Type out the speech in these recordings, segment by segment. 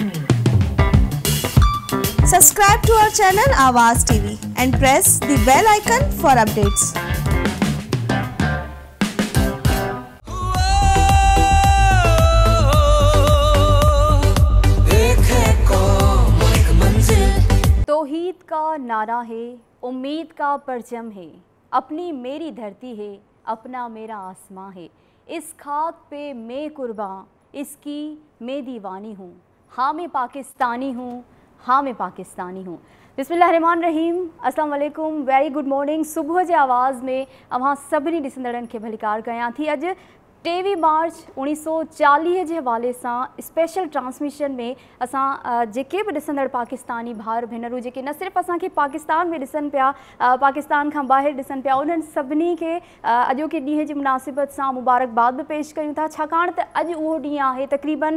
Subscribe to our channel Awaaz TV and press the bell icon for updates. तौहीद का नारा है, उम्मीद का परचम है, अपनी मेरी धरती है, अपना मेरा आसमां है। इस खाक पे मैं कुर्बान, इसकी मैं दीवानी हूँ। हाँ मैं पाकिस्तानी हूँ, हाँ मैं पाकिस्तानी हूँ। बिस्मिल्लाहिर्रहमानिर्रहीम, अस्सलाम वालेकुम, वेरी गुड मॉर्निंग। सुबह जे आवाज़ में अवां सभिनी ॾिसंदड़नि खे भलीकार कयां थी। अॼु 23 मार्च 1940 जे हवाले सां स्पेशल ट्रांसमिशन में असां जेके बि ॾिसंदड़ पाकिस्तानी भाउर भेनरूं जेके न सिर्फ़ु असांखे पाकिस्तान में ॾिसनि पिया, पाकिस्तान खां ॿाहिरि ॾिसनि पिया, उन्हनि सभिनी खे अॼोके ॾींहं जी मुनासिबत सां मुबारकबाद बि पेश कयूं था, छाकाणि त अॼु उहो ॾींहुं आहे। तक़रीबन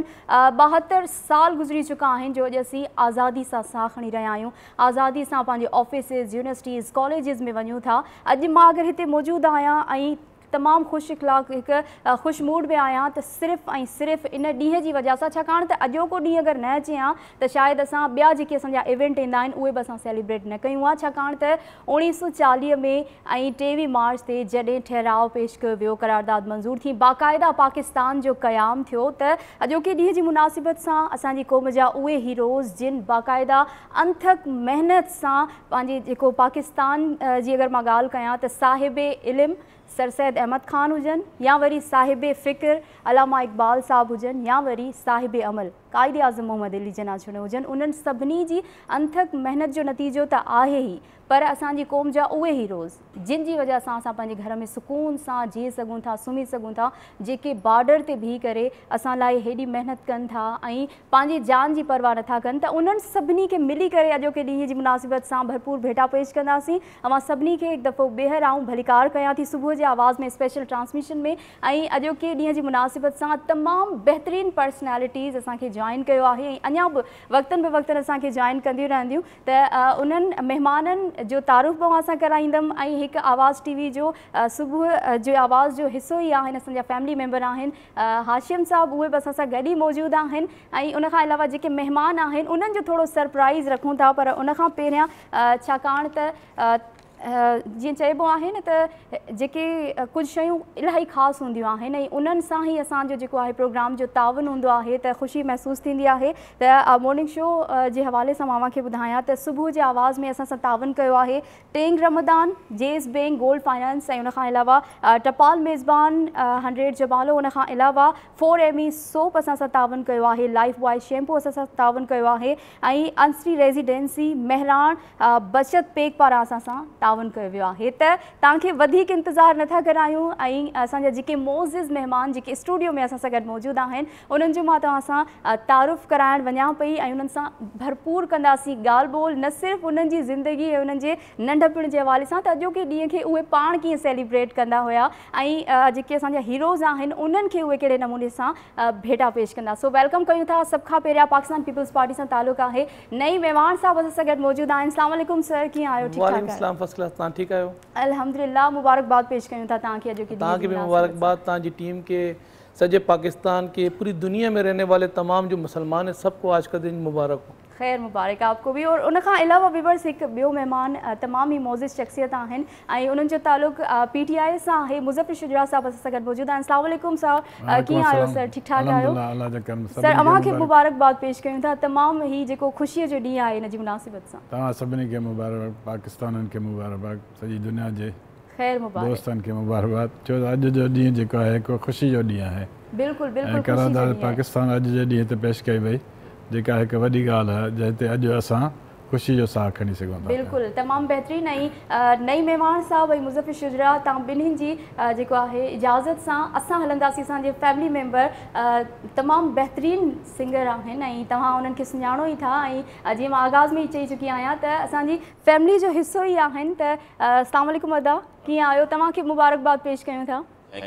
72 साल गुज़री चुका आहिनि जो अॼु असीं आज़ादी सां साह खणी रहिया आहियूं, आज़ादी सां पंहिंजे ऑफिसिस, यूनिवर्सिटीज़, कॉलेजिस में वञूं था। अॼु मां अगरि हिते मौजूदु आहियां ऐं तमामु ख़ुशि इख़लाक़ हिकु ख़ुशि मूड में आहियां त सिर्फ़ु ऐं सिर्फ़ु इन ॾींहं जी वजह सां, छाकाणि त अॼोको ॾींहुं अगरि न अचे हा त शायदि असां ॿिया जेके असांजा इवेंट ईंदा आहिनि उहे बि असां सेलिब्रेट न कयूं हा, छाकाणि त 1940 में ऐं 23 मार्च ते जॾहिं ठहराव पेश कयो वियो, करारदाद मंज़ूर थी, बाक़ाइदा पाकिस्तान जो क़याम थियो, त अॼोके ॾींहं जी मुनासिबत सां असांजी क़ौम जा उहे हीरोज़ जिन बाक़ाइदा अनथक महिनत सां पंहिंजे जेको पाकिस्तान जी अगरि मां ॻाल्हि कयां त साहिबे इल्म सर सैद अहमद ख़ान हुजनि, या वरी साहिबे फ़िक्र अलामा इक़बाल साहब हुजनि, या वरी साहिबे अमल काइदे आज़म मोहम्मद अली जना चुने हुजनि, उन्हनि सभिनी जी अनथक महिनत जो नतीजो त आहे ई, पर असांजी क़ौम जा उहे हीरोज़ जिन जी वजह सां असां पंहिंजे घर में सुकून सां जी सघूं था, सुम्ही सघूं था, जेके बॉर्डर ते बीह करे असां लाइ हेॾी महिनत कनि था ऐं पंहिंजी जान जी परवाह नथा कनि, त उन्हनि सभिनी खे मिली करे अॼोके ॾींहं जी मुनासिबत सां भरपूर भेटा पेश कंदासीं। अवां सभिनी खे हिकु दफ़ो ॿीहर आऊं भलीकार कयां थी सुबुह जे आवाज़ में स्पेशल ट्रांसमिशन में, ऐं अॼोके ॾींहं जी मुनासिबत सां तमामु बहितरीन पर्सनैलिटीज़ असांखे जॉइन कयो आहे ऐं अञा बि वक़्तनि बि वक़्तनि असांखे जॉइन कंदियूं रहंदियूं। त उन्हनि महिमाननि जो तारुफ़ मां असां कराईंदमि ऐं हिकु आवाज़ टीवी जो सुबुह जो आवाज़ जो हिसो ई आहिनि, असांजा फैमिली मेंबर आहिनि हाशिम साहब, उहे बि असां सां गॾु ई मौजूदु आहिनि। ऐं उनखां अलावा जेके महिमान आहिनि उन्हनि जो थोरो सरप्राइज़ रखूं था, पर उनखां पहिरियां छाकाणि त जीअं चइबो आहे न त जेके कुझु शयूं इलाही ख़ासि हूंदियूं आहिनि ऐं उन्हनि सां ई असांजो जेको आहे प्रोग्राम जो तावन हूंदो आहे, त ख़ुशी महसूसु थींदी आहे। त मॉर्निंग शो जे हवाले सां मां खे ॿुधायां त सुबुह जे आवाज़ में असां सां तावन कयो आहे टेंग रमदान, जेस बैंक गोल्ड फाइनेंस, ऐं उनखां अलावा टपाल मेज़बान 100 जबालो, उनखां अलावा 4ME सोप असां सां तावन कयो आहे, लाइफ बॉय शैम्पू असां सां तावन कयो आहे, ऐं अंसरी रेजिडेंसी महराण बचत पेक पारां असां सां तावन कयो वियो आहे। त तव्हांखे वधीक इंतज़ारु नथा करायूं ऐं असांजा जेके मोज़िज़ महिमान जेके स्टूडियो में असां सां गॾु मौजूदु आहिनि उन्हनि जो मां तव्हां सां तारुफ़ कराइणु वञा पई ऐं उन्हनि सां भरपूर कंदासीं ॻाल्हि ॿोल, न सिर्फ़ु उन्हनि जी ज़िंदगी ऐं उन्हनि जे नंढपण जे हवाले सां त अॼोके ॾींहं खे उहे पाण कीअं सेलिब्रेट कंदा हुया ऐं जेके असांजा हीरोज़ आहिनि उन्हनि खे उहे कहिड़े नमूने सां भेटा पेश कंदा। सो वेलकम कयूं था सभ खां पहिरियां पाकिस्तान पीपल्स पार्टी सां तालुक़ु आहे नई मेवान साहब असां सां गॾु मौजूदु आहिनि। अस्सलाम वालेकुम सर, कीअं आहियो? ठीकु ठाक? ठीक आयो? अल्हम्दुलिल्लाह, मुबारकबाद पेश कयूं था तव्हांखे अॼोके ॾींहं की मुबारकबाद तव्हांजी टीम के, सॼे पाकिस्तान के, पूरी दुनिया में रहने वाले तमाम जो मुसलमान हैं सबको आज का दिन मुबारक हो। खैर मुबारक आपको भी। और उनखां अलावा व्यूअर्स हिकु ॿियो महिमान तमामु ई मोज़िज़ शख़्सियत आहिनि ऐं उन्हनि जो तालुक़ु PTI सां आहे। मुज़फ़िर शुजरा साहब असां सां गॾु मौजूदु आहिनि। अस्सलाम वालेकुम साहब, कीअं आहियो सर? ठीकु ठाक आहियो सर? अव्हांखे मुबारकबाद पेश कयूं था, तमामु ही जेको ख़ुशीअ जो ॾींहुं आहे हिन जी मुनासिबत सां। तव्हां सभिनी खे मुबारक, पाकिस्ताननि खे मुबारकबाद, सॼी दुनिया जे खैर मुबारक दोस्तनि खे मुबारकबाद। छो त अॼु जो ॾींहुं जेको आहे हिकु ख़ुशी जो ॾींहुं आहे। बिल्कुलु बिल्कुलु। करारदाद पाकिस्तान अॼु जे ॾींहं ते पेश कई वई, जेका हिकु वॾी ॻाल्हि आहे जंहिं ते अॼु असां ख़ुशी जो साह खणी सघूं था। बिल्कुलु, तमामु बहितरीनु। ऐं नई महिमान साहब ऐं मुज़फ़िर शुजरा, तव्हां ॿिन्हिनि जी जेको आहे इजाज़त सां असां हलंदासीं। असांजे फैमिली मेंबर तमामु बहितरीनु सिंगर आहिनि ऐं तव्हां उन्हनि खे सुञाणो ई था ऐं जीअं मां आगाज़ में ई चई चुकी आहियां त असांजी फैमिली जो हिसो ई आहिनि। त अस्सलाम वालेकुम अदा, कीअं आहियो? तव्हांखे मुबारकबाद पेश कयूं था।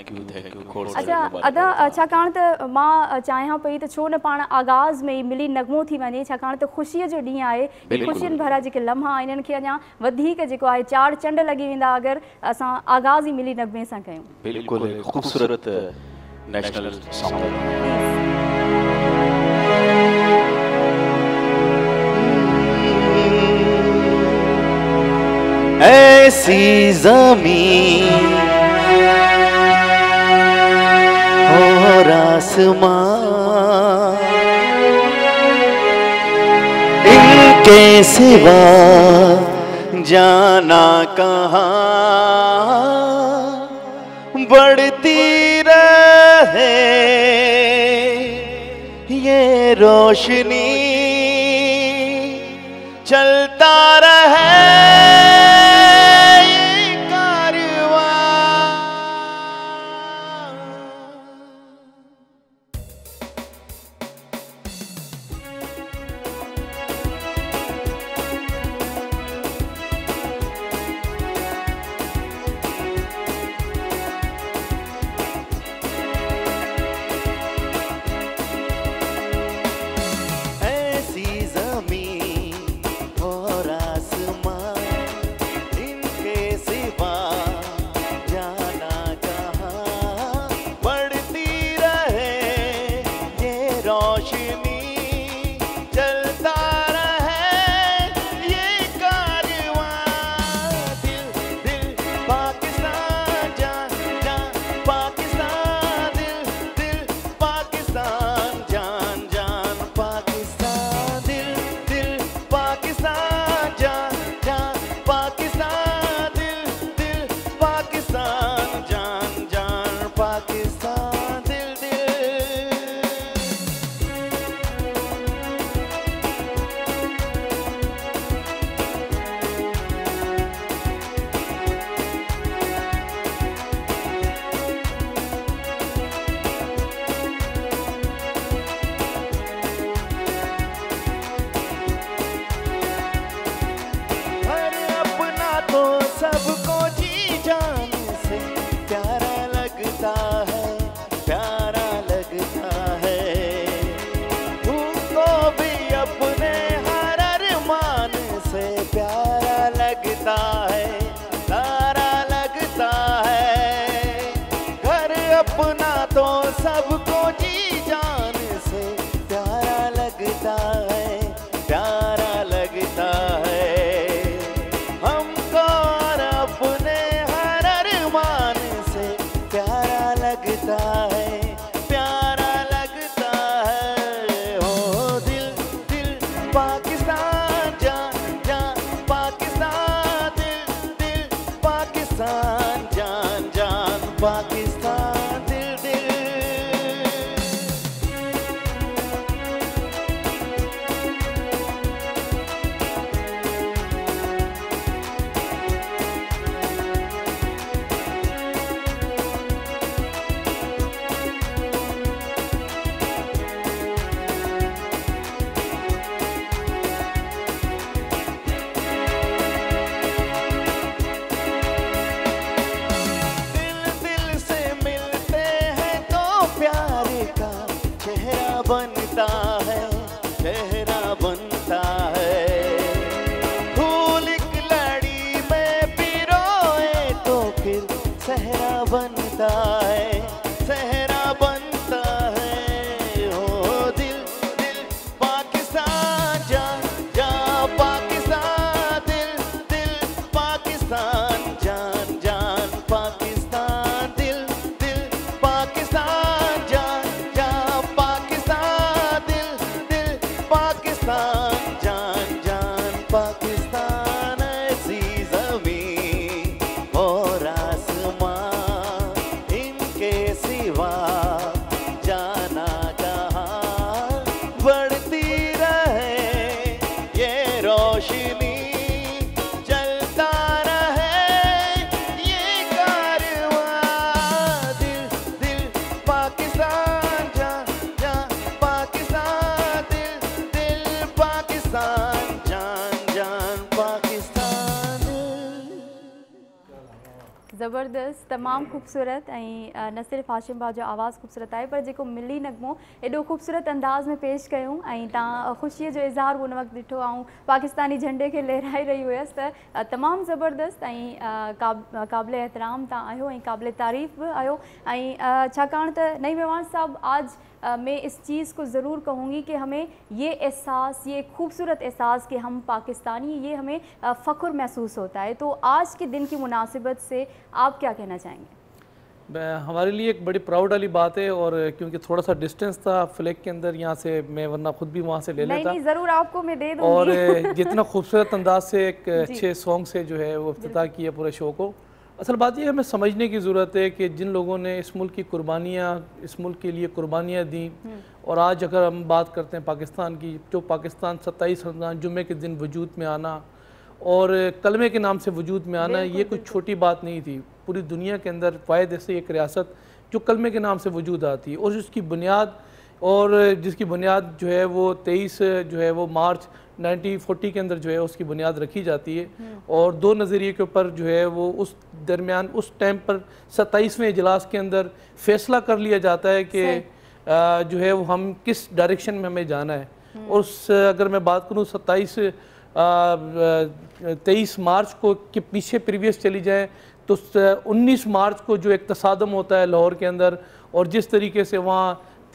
अच्छा अदा, छाकाणि त मां चाहियां पई त छो न पाण आगाज़ में ई मिली नगमो थी वञे, छाकाणि त ख़ुशीअ जो ॾींहुं आहे, ख़ुशियुनि भरा जेके लम्हा इन्हनि खे अञा वधीक जेको आहे चार चंड लॻी वेंदा अगरि असां आगाज़ ई मिली नगमे सां कयूं। बिल्कुलु ख़ूबसूरत नेशनल सॉन्ग। ऐसी ज़मीं और आसमां इनके सिवा जाना कहाँ, बढ़ती रहे ये रोशनी, चलता रहे ये कारवां। सबको जी जान से प्यारा लगता है, प्यारा लगता है। तुमको भी अपने हर अरमान से प्यारा लगता है, प्यारा लगता है। घर अपना तो सबको जी जान से प्यारा लगता है, प्यारा लगता है। लगता है, प्यारा लगता है। हो दिल दिल पाकिस्तान, जान जान पाकिस्तान, दिल दिल पाकिस्तान, जान जान पाकिस्तान, दिल दिल। बनता है, चेहरा बनता है। फूल की लड़ी में पिरोए तो फिर सहरा बनता है, सहरा बनता है। हो दिल दिल पाकिस्तान, जा जा पाकिस्तान, दिल दिल पाकिस्तान, जान जान पाकिस्तान, दिल दिल पाकिस्तान, जान पाकिस्तान, जान जान पाकिस्तान। ऐसी ज़मीं और आसमां इनके सिवा जाना कहाँ, बढ़ती रहे ये रोशनी, चलता रहे ये कारवां। दिल दिल पाकिस्तान, जान जान पाकिस्तान, पाकिस्तान, जान जान पाकिस्तान। ज़बरदस्त, तमामु ख़ूबसूरत ऐं न सिर्फ़ु हाशिम भाउ जो आवाज़ु ख़ूबसूरत आहे पर जेको मिली नगमो एॾो ख़ूबसूरत अंदाज़ में पेश कयूं ऐं तव्हां ख़ुशीअ जो इज़हार उन वक़्तु ॾिठो ऐं पाकिस्तानी झंडे खे लहराए रही हुयसि त तमामु ज़बरदस्त ऐं क़ाबिल एहतराम तव्हां आहियो ऐं क़ाबिल तारीफ़ बि आहियो। ऐं छाकाणि त नईं मेवान साहब आज मैं इस चीज़ को ज़रूर कहूँगी कि हमें ये एहसास, ये खूबसूरत एहसास कि हम पाकिस्तानी, ये हमें फ़ख्र महसूस होता है। तो आज के दिन की मुनासिबत से आप क्या कहना चाहेंगे? हमारे लिए एक बड़ी प्राउड वाली बात है, और क्योंकि थोड़ा सा डिस्टेंस था फ्लैग के अंदर यहाँ से, मैं वरना खुद भी वहाँ से ले लेता। नहीं, ज़रूर आपको मैं दे दूँगी। और जितना खूबसूरत अंदाज से एक अच्छे सॉन्ग से जो है वो इफ्तिताह किया पूरे शो को। असल बात यह हमें समझने की ज़रूरत है कि जिन लोगों ने इस मुल्क की कुर्बानियाँ, इस मुल्क के लिए कुर्बानियाँ दी, और आज अगर हम बात करते हैं पाकिस्तान की, जो पाकिस्तान 27 रमज़ान जुम्मे के दिन वजूद में आना और कलमे के नाम से वजूद में आना, ये कोई छोटी बात नहीं थी। पूरी दुनिया के अंदर वाहिद ऐसी एक रियासत जो कलमे के नाम से वजूद आती है, और जिसकी बुनियाद जो है वो 23 जो है वो मार्च 1940 के अंदर जो है उसकी बुनियाद रखी जाती है। और दो नज़रिए के ऊपर जो है वो उस दरमियान उस टाइम पर 27वें इजलास के अंदर फैसला कर लिया जाता है कि जो है वो हम किस डायरेक्शन में हमें जाना है। और अगर मैं बात करूँ 23 मार्च को के पीछे प्रीवियस चली जाए तो 19 मार्च को जो एक तसादम होता है लाहौर के अंदर, और जिस तरीके से वहाँ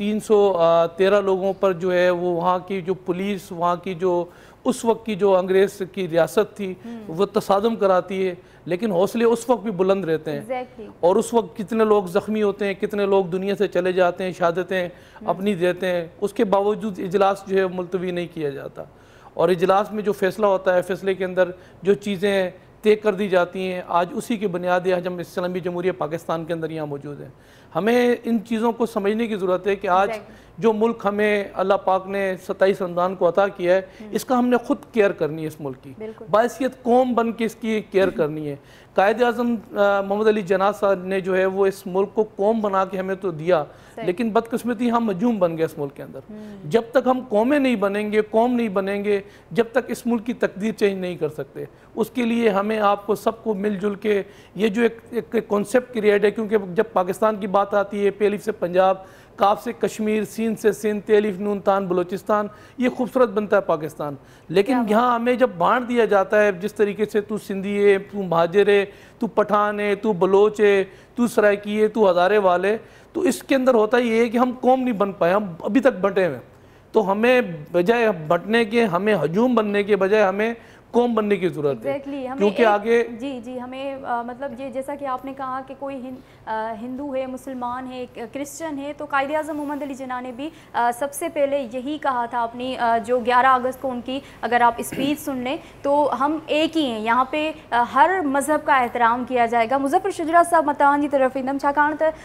313 लोगों पर जो है वो वहाँ की जो पुलिस, वहाँ की जो उस वक्त की जो अंग्रेज़ की रियासत थी वो तसादम कराती है, लेकिन हौसले उस वक्त भी बुलंद रहते हैं। और उस वक्त कितने लोग ज़ख्मी होते हैं, कितने लोग दुनिया से चले जाते हैं, शहादतें अपनी देते हैं, उसके बावजूद इजलास जो है मुलतवी नहीं किया जाता। और इजलास में जो फ़ैसला होता है, फ़ैसले के अंदर जो चीज़ें तय कर दी जाती हैं, आज उसी की बुनियाद आज हम इस्लामी जमहूरिया पाकिस्तान के अंदर यहाँ मौजूद हैं। हमें इन चीज़ों को समझने की ज़रूरत है कि आज जो मुल्क हमें अल्लाह पाक ने 27 रमज़ान को अता किया है, इसका हमने खुद केयर करनी है। इस मुल्क की बाइसियत कौम बन के इसकी केयर करनी है। कायद आज़म मोहम्मद अली जिन्ना साहब ने जो है वो इस मुल्क को कौम बना के हमें तो दिया, लेकिन बदकिस्मती हम मजूम बन गए इस मुल्क के अंदर। जब तक हम कौमें नहीं बनेंगे, कौम नहीं बनेंगे, जब तक इस मुल्क की तकदीर चेंज नहीं कर सकते। उसके लिए हमें आपको सबको मिलजुल के ये जो एक कॉन्सेप्ट क्रिएट है, क्योंकि जब पाकिस्तान की बात आती है, पे अलिफ से पंजाब, काफ से कश्मीर, सीन से सिंध, ते अलिफ नून तान बलोचिस्तान, ये खूबसूरत बनता है पाकिस्तान। लेकिन यहाँ हमें जब बांट दिया जाता है जिस तरीके से तू सिंधी है, तू महाजर है, तू पठान है, तू बलोच है, तू सराइकी है, तू हज़ारे वाले, तो इसके अंदर होता ये है कि हम कौम नहीं बन पाए, हम अभी तक बंटे हुए। तो हमें बजाय बंटने के, हमें हजूम बनने के बजाय हमें कौम बनने की ज़रूरत है। क्योंकि आगे जी हमें मतलब ये जैसा कि आपने कहा कि कोई हिंदू है, मुसलमान है, क्रिश्चियन है, तो कायद आज़म मोहम्मद अली जिन्ना ने भी सबसे पहले यही कहा था अपनी जो 11 अगस्त को उनकी अगर आप स्पीच सुन लें तो हम एक ही हैं, यहाँ पे हर मज़हब का एहतराम किया जाएगा। मुज़फ़्फ़र शुजरा साहब मतान जी तरफ़ ईंदमि, छाकाणि त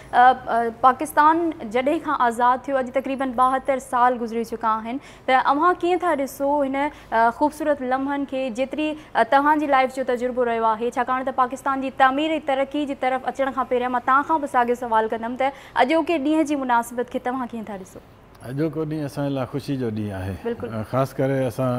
पाकिस्तान जॾहिं खां आज़ाद थियो अॼु तक़रीबन 72 साल गुज़री चुका आहिनि। त अव्हां कीअं था ॾिसो हिन ख़ूबसूरत लम्हनि खे, जेतिरी तव्हांजी लाइफ जो तजुर्बो रहियो आहे, छाकाणि त पाकिस्तान जी तामीर ऐं तरक़ी जी तरफ़ अचण खां पहिरियां मां तव्हां खां बि साॻियो सुवाल कंदमि त अॼोके ॾींहं जी मुनासिबत खे तव्हां कीअं था ॾिसो? अॼोको ॾींहुं असांजे लाइ ख़ुशी जो ॾींहुं आहे। ख़ासि करे असां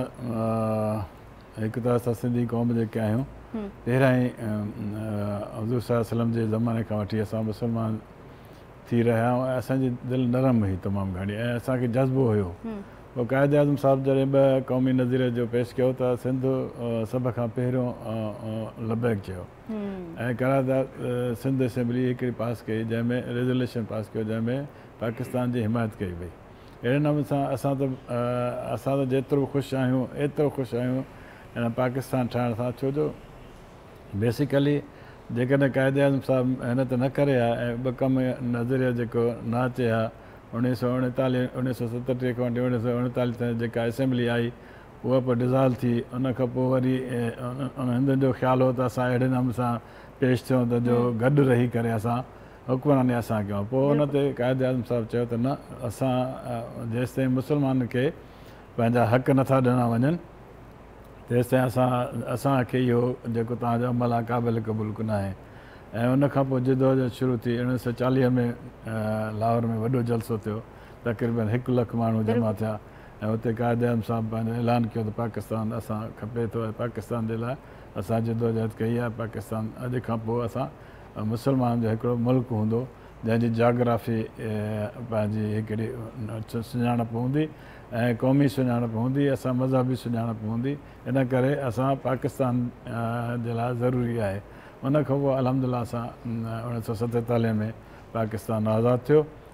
हिकु त असां सिंधी क़ौम जेके आहियूं, पहिरियां ई हज़ूर सल्लल्लाहु अलैहि वसल्लम जे ज़माने खां वठी असां मुस्लमान थी रहिया आहियूं ऐं असांजी दिलि नरम हुई तमामु घणी, ऐं असांखे जज़्बो हुयो। पोइ कायद आज़म साहिब जॾहिं ॿ क़ौमी नज़ीरे जो पेश कयो त सिंध सभ खां पहिरियों लबैक चयो, ऐं करारदाद सिंध असेंबली हिकिड़ी पास कई जंहिंमें रेज़ोल्यूशन पास कयो जंहिंमें पाकिस्तान जी हिमायत कई वई। अहिड़े नमूने सां असां त जेतिरो ख़ुशि आहियूं एतिरो ख़ुशि आहियूं हिन पाकिस्तान ठाहिण सां, छो जो बेसिकली जेकॾहिं कायद आज़म साहिब महिनत न करे हा ऐं ॿ कम नज़रिया जेको न अचे हा 1939 1937 खां वठी 1939 ताईं जेका असेंबली आई उहा पोइ डिज़ॉल्व थी, उन खां पोइ वरी हिंदुनि जो ख़्यालु हो त असां अहिड़े नमूने सां पेश थियूं त जो गॾु रही करे असां हुकमरानी असां कयूं। पोइ उन ते कायद आज़म साहिबु चयो त न, असां जेसिताईं मुस्लमान खे पंहिंजा हक़ नथा ॾिना वञनि तेसिताईं असांखे इहो जेको तव्हांजो अमल आहे क़ाबिल क़बूल कोन आहे। ऐं उनखां पोइ जिदोजहद शुरू थी। 1940 में लाहौर में वॾो जलसो थियो, तक़रीबन 1 लख माण्हू जमा थिया ऐं उते कायद आज़म साहिब पंहिंजो ऐलान कयो त पाकिस्तान असां खपे थो ऐं पाकिस्तान जे लाइ असां जिदोजहद कई आहे। पाकिस्तान अॼु खां पोइ असां मुस्लमान जो हिकिड़ो मुल्क हूंदो जंहिंजी जाग्राफ़ी पंहिंजी हिकिड़ी सुञाणप हूंदी ऐं क़ौमी सुञाणप हूंदी, असां मज़हबी सुञाणप हूंदी। इन करे असां पाकिस्तान जे लाइ ज़रूरी आहे। उन खां पोइ अलहमदिल्ला असां 1947 में पाकिस्तान आज़ादु थियो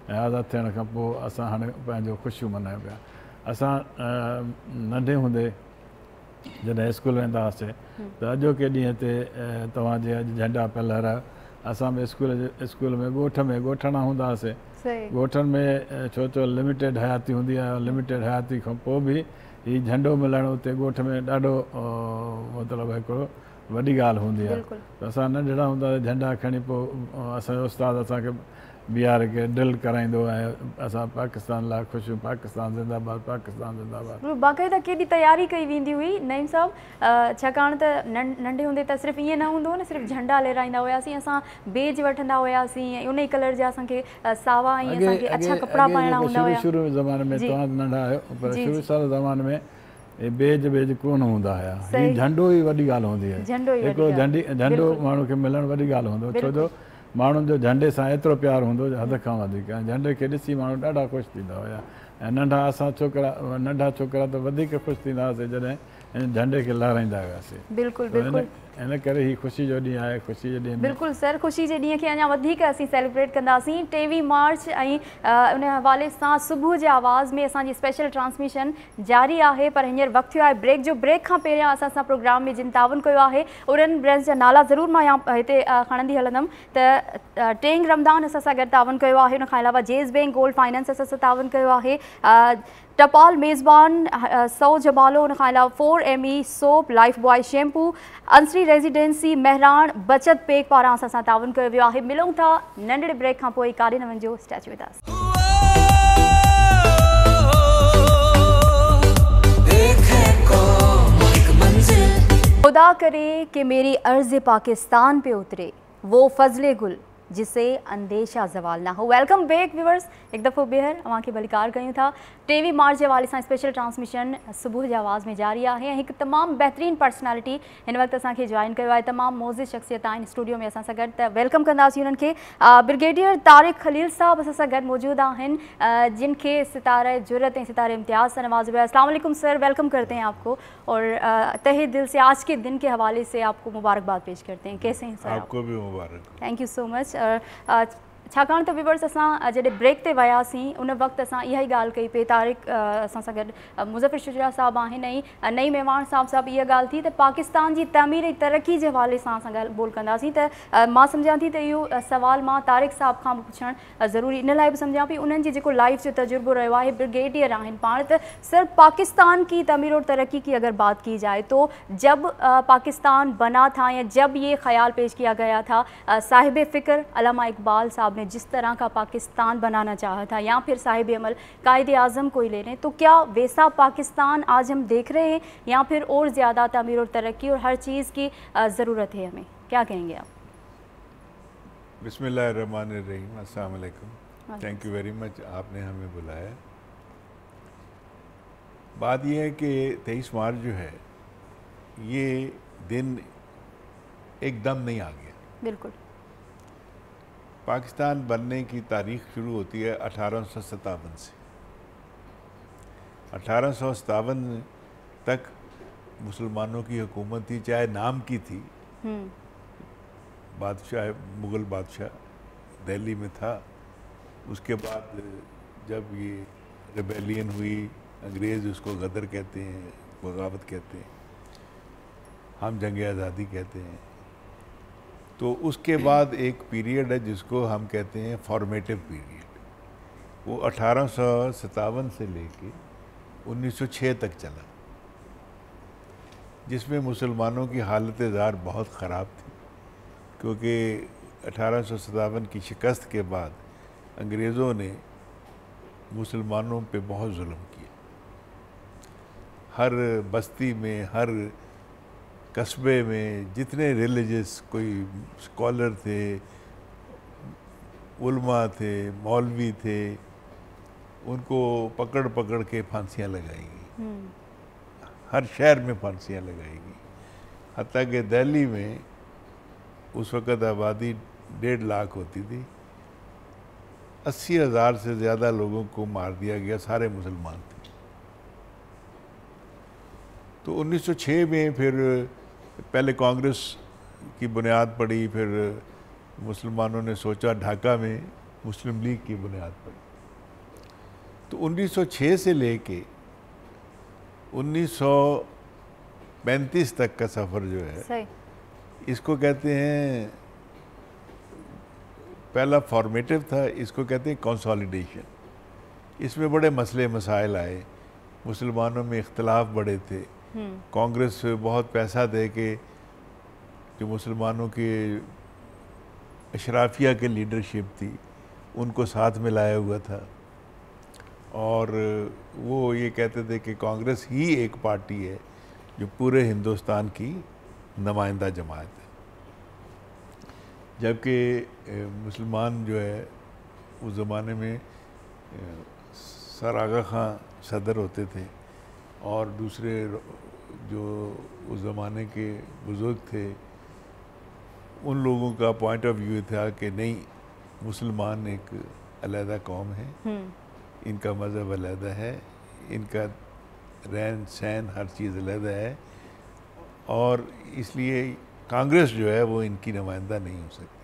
आज़ादु थियण खां पोइ असां हाणे पंहिंजो ख़ुशियूं मल्हायूं पिया। असां नंढे हूंदे जॾहिं स्कूल वेंदा हुआसीं त अॼोके ॾींहं ते तव्हांजे अॼु झंडा पिया लहरायो। असां बि स्कूल में ॻोठणा हूंदा हुआसीं। ॻोठनि में छो लिमिटेड हयाती हूंदी आहे, लिमिटेड हयाती खां पोइ बि हीउ झंडो मिलणु उते ॻोठ में ॾाढो मतिलबु हिकिड़ो वॾी ॻाल्हि हूंदी आहे। त असां नंढड़ा हूंदा झंडा खणी पोइ असांजो उस्ताद असांखे बीहारे के ड्रिल कराईंदो ऐं असां पाकिस्तान लाइ ख़ुशियूं, पाकिस्तान ज़िंदाबाद, पाकिस्तान ज़िंदाबाद। बाक़ाइदा केॾी तयारी कई वेंदी हुई नईम साहब, छाकाणि त नंढे हूंदे त सिर्फ़ु ईअं न हूंदो न, सिर्फ़ु झंडा लहराईंदा हुआसीं, असां बेज वठंदा हुआसीं ऐं उन ई कलर जा असांखे सावा ऐं असांखे अच्छा कपिड़ा पाइणा हूंदा हुआ। शुरू ज़माने में तव्हां नंढा आहियो पर शुरू साल ज़माने में बेज कोन हूंदा हुया। हीउ झंडो ई वॾी ॻाल्हि हूंदी आहे। हिकिड़ो झंडो माण्हू खे मिलणु वॾी ॻाल्हि हूंदो, छो जो माण्हुनि जो झंडे सां एतिरो प्यारु हूंदो हद खां वधीक। ऐं झंडे खे ॾिसी माण्हू ॾाढा ख़ुशि थींदा हुया। ऐं नंढा छोकिरा त वधीक ख़ुशि थींदा हुआसीं जॾहिं झंडे खे लहराईंदा हुआसीं। इन करे ही ख़ुशी जो ॾींहुं आहे, ख़ुशी जो ॾींहुं। बिल्कुलु सर, ख़ुशी जे ॾींहं खे अञा वधीक असीं सेलिब्रेट कंदासीं। 23 मार्च ऐं उन हवाले सां सुबुह जे आवाज़ में असांजी स्पेशल ट्रांसमिशन जारी आहे। पर हींअर वक़्तु थियो आहे ब्रेक जो। ब्रेक खां पहिरियां असां प्रोग्राम में जिन तावन कयो आहे उन्हनि ब्रांड्स जा नाला ज़रूरु मां हिते खणंदी हलंदमि। त टेंग रमदान असां सां गॾु तावन कयो आहे, उन खां अलावा जेज़ बैंक गोल्ड फाइनेंस असां सां तावन कयो आहे, टपाल मेज़बान 100 जबालो, उन खां अलावा 4ME soap, Lifebuoy shampoo, Ansari residency Mehran बचत पेक पारां असां सां तावन कयो वियो आहे। मिलूं था नंढड़े ब्रेक खां पोइ, काॾे न वञिजो, स्टैच विद अस। खुदा करे कि मेरी अर्ज़ पाकिस्तान पे उतरे वो फजले गुल जिसे अंदेशा जवाल ना हो। वेलकम बैक व्यूअर्स, एक दफ़ो ॿीहर अव्हांखे भलीकार कयूं था। 23 मार्च जे हवाले सां स्पेशल ट्रांसमिशन सुबुह जे आवाज़ में जारी आहे। हिकु तमामु बहितरीन पर्सनैलिटी हिन वक़्तु असांखे जॉइन कयो आहे, तमामु मोज़िज़ शख़्सियत आहिनि स्टूडियो में असां सां गॾु। त वेलकम कंदासीं उन्हनि खे। ब्रिगेडियर तारिक खलील साहब असां सां गॾु मौजूद आहिनि, जिन खे सितारे जुर्रत ऐं सितारे इम्तियाज़ से नवाज़ा गया। अस्सलाम वालेकुम सर, वेलकम करते हैं आपको और तहे दिल से आज के दिन के हवाले से आपको मुबारकबाद पेश करते हैं। कैसे हैं सर? आपको भी मुबारक। Thank you so much. छाकाणि त व्यूअर्स असां जॾहिं ब्रेक ते वियासीं उन वक़्तु असां इहा ई ॻाल्हि कई पे, तारिक असां सां गॾु मुज़फ़िर शुजा साहब आहिनि ऐं नई मेवाण साहब इहा ॻाल्हि थी त पाकिस्तान जी तामीर ऐं तरक़ी जे हवाले सां असां ॻाल्हि ॿोल कंदासीं। त मां सम्झां थी त इहो सवाल मां तारिक साहब खां पुछणु ज़रूरी इन लाइ बि सम्झां पई, उन्हनि जी जेको लाइफ जो तजुर्बो रहियो आहे, ब्रिगेडियर आहिनि पाण। त सर, पाकिस्तान की तमीर और तरक्की की अगर बात की जाए तो जब पाकिस्तान बना था या जब ये ख्याल पेश किया गया था, साहिब फ़िक्र अल्लामा इकबाल साहब ने जिस तरह का पाकिस्तान बनाना चाहा था, या फिर साहिब अमल कायदे आज़म कोई ले लें, तो क्या वैसा पाकिस्तान आज हम देख रहे हैं या फिर और ज़्यादा तमीर और तरक्की और हर चीज़ की ज़रूरत है हमें? क्या कहेंगे आप? बिस्मिल्लाहिर्रहमानिर्रहीम, अस्सलाम वालेकुम। थैंक यू वेरी मच, आपने हमें बुलाया। बात यह है कि 23 मार्च जो है ये दिन एकदम नहीं आ गया। बिल्कुल। पाकिस्तान बनने की तारीख शुरू होती है 1857 से। 1857 तक मुसलमानों की हुकूमत थी, चाहे नाम की थी। बादशाह, मुग़ल बादशाह दिल्ली में था। उसके बाद जब ये रिबेलियन हुई, अंग्रेज़ उसको गदर कहते हैं, बगावत कहते हैं, हम जंग आज़ादी कहते हैं। तो उसके बाद एक पीरियड है जिसको हम कहते हैं फॉर्मेटिव पीरियड। वो 1857 से लेके 1906 तक चला, जिसमें मुसलमानों की हालत ज़ार बहुत ख़राब थी, क्योंकि 1857 की शिकस्त के बाद अंग्रेज़ों ने मुसलमानों पे बहुत जुल्म किया। हर बस्ती में, हर कस्बे में जितने रिलीजियस कोई स्कॉलर थे, उलमा थे, मौलवी थे, उनको पकड़ पकड़ के फांसियाँ लगाएंगी। हर शहर में फांसियाँ लगाएंगी। हत्ता कि दिल्ली में उस वक़्त आबादी 1.5 लाख होती थी, 80,000 से ज़्यादा लोगों को मार दिया गया, सारे मुसलमान थे। तो 1906 में फिर पहले कांग्रेस की बुनियाद पड़ी, फिर मुसलमानों ने सोचा ढाका में मुस्लिम लीग की बुनियाद पर। तो 1906 से लेके 1935 तक का सफ़र जो है सही। इसको कहते हैं, पहला फॉर्मेटिव था, इसको कहते हैं कंसोलिडेशन। इसमें बड़े मसले मसाइल आए, मुसलमानों में इख्तलाफ बड़े थे। कांग्रेस बहुत पैसा दे के जो मुसलमानों के अशराफिया के लीडरशिप थी उनको साथ में लाया हुआ था, और वो ये कहते थे कि कांग्रेस ही एक पार्टी है जो पूरे हिंदुस्तान की नुमाइंदा जमात है। जबकि मुसलमान जो है उस ज़माने में सर आगा खां सदर होते थे, और दूसरे जो उस ज़माने के बुज़ुर्ग थे उन लोगों का पॉइंट ऑफ व्यू था कि नहीं, मुसलमान एक अलहदा कौम है, इनका मज़हब अलहदा है, इनका रहन सहन हर चीज़ अलहदा है, और इसलिए कांग्रेस जो है वो इनकी नुमाइंदा नहीं हो सकती।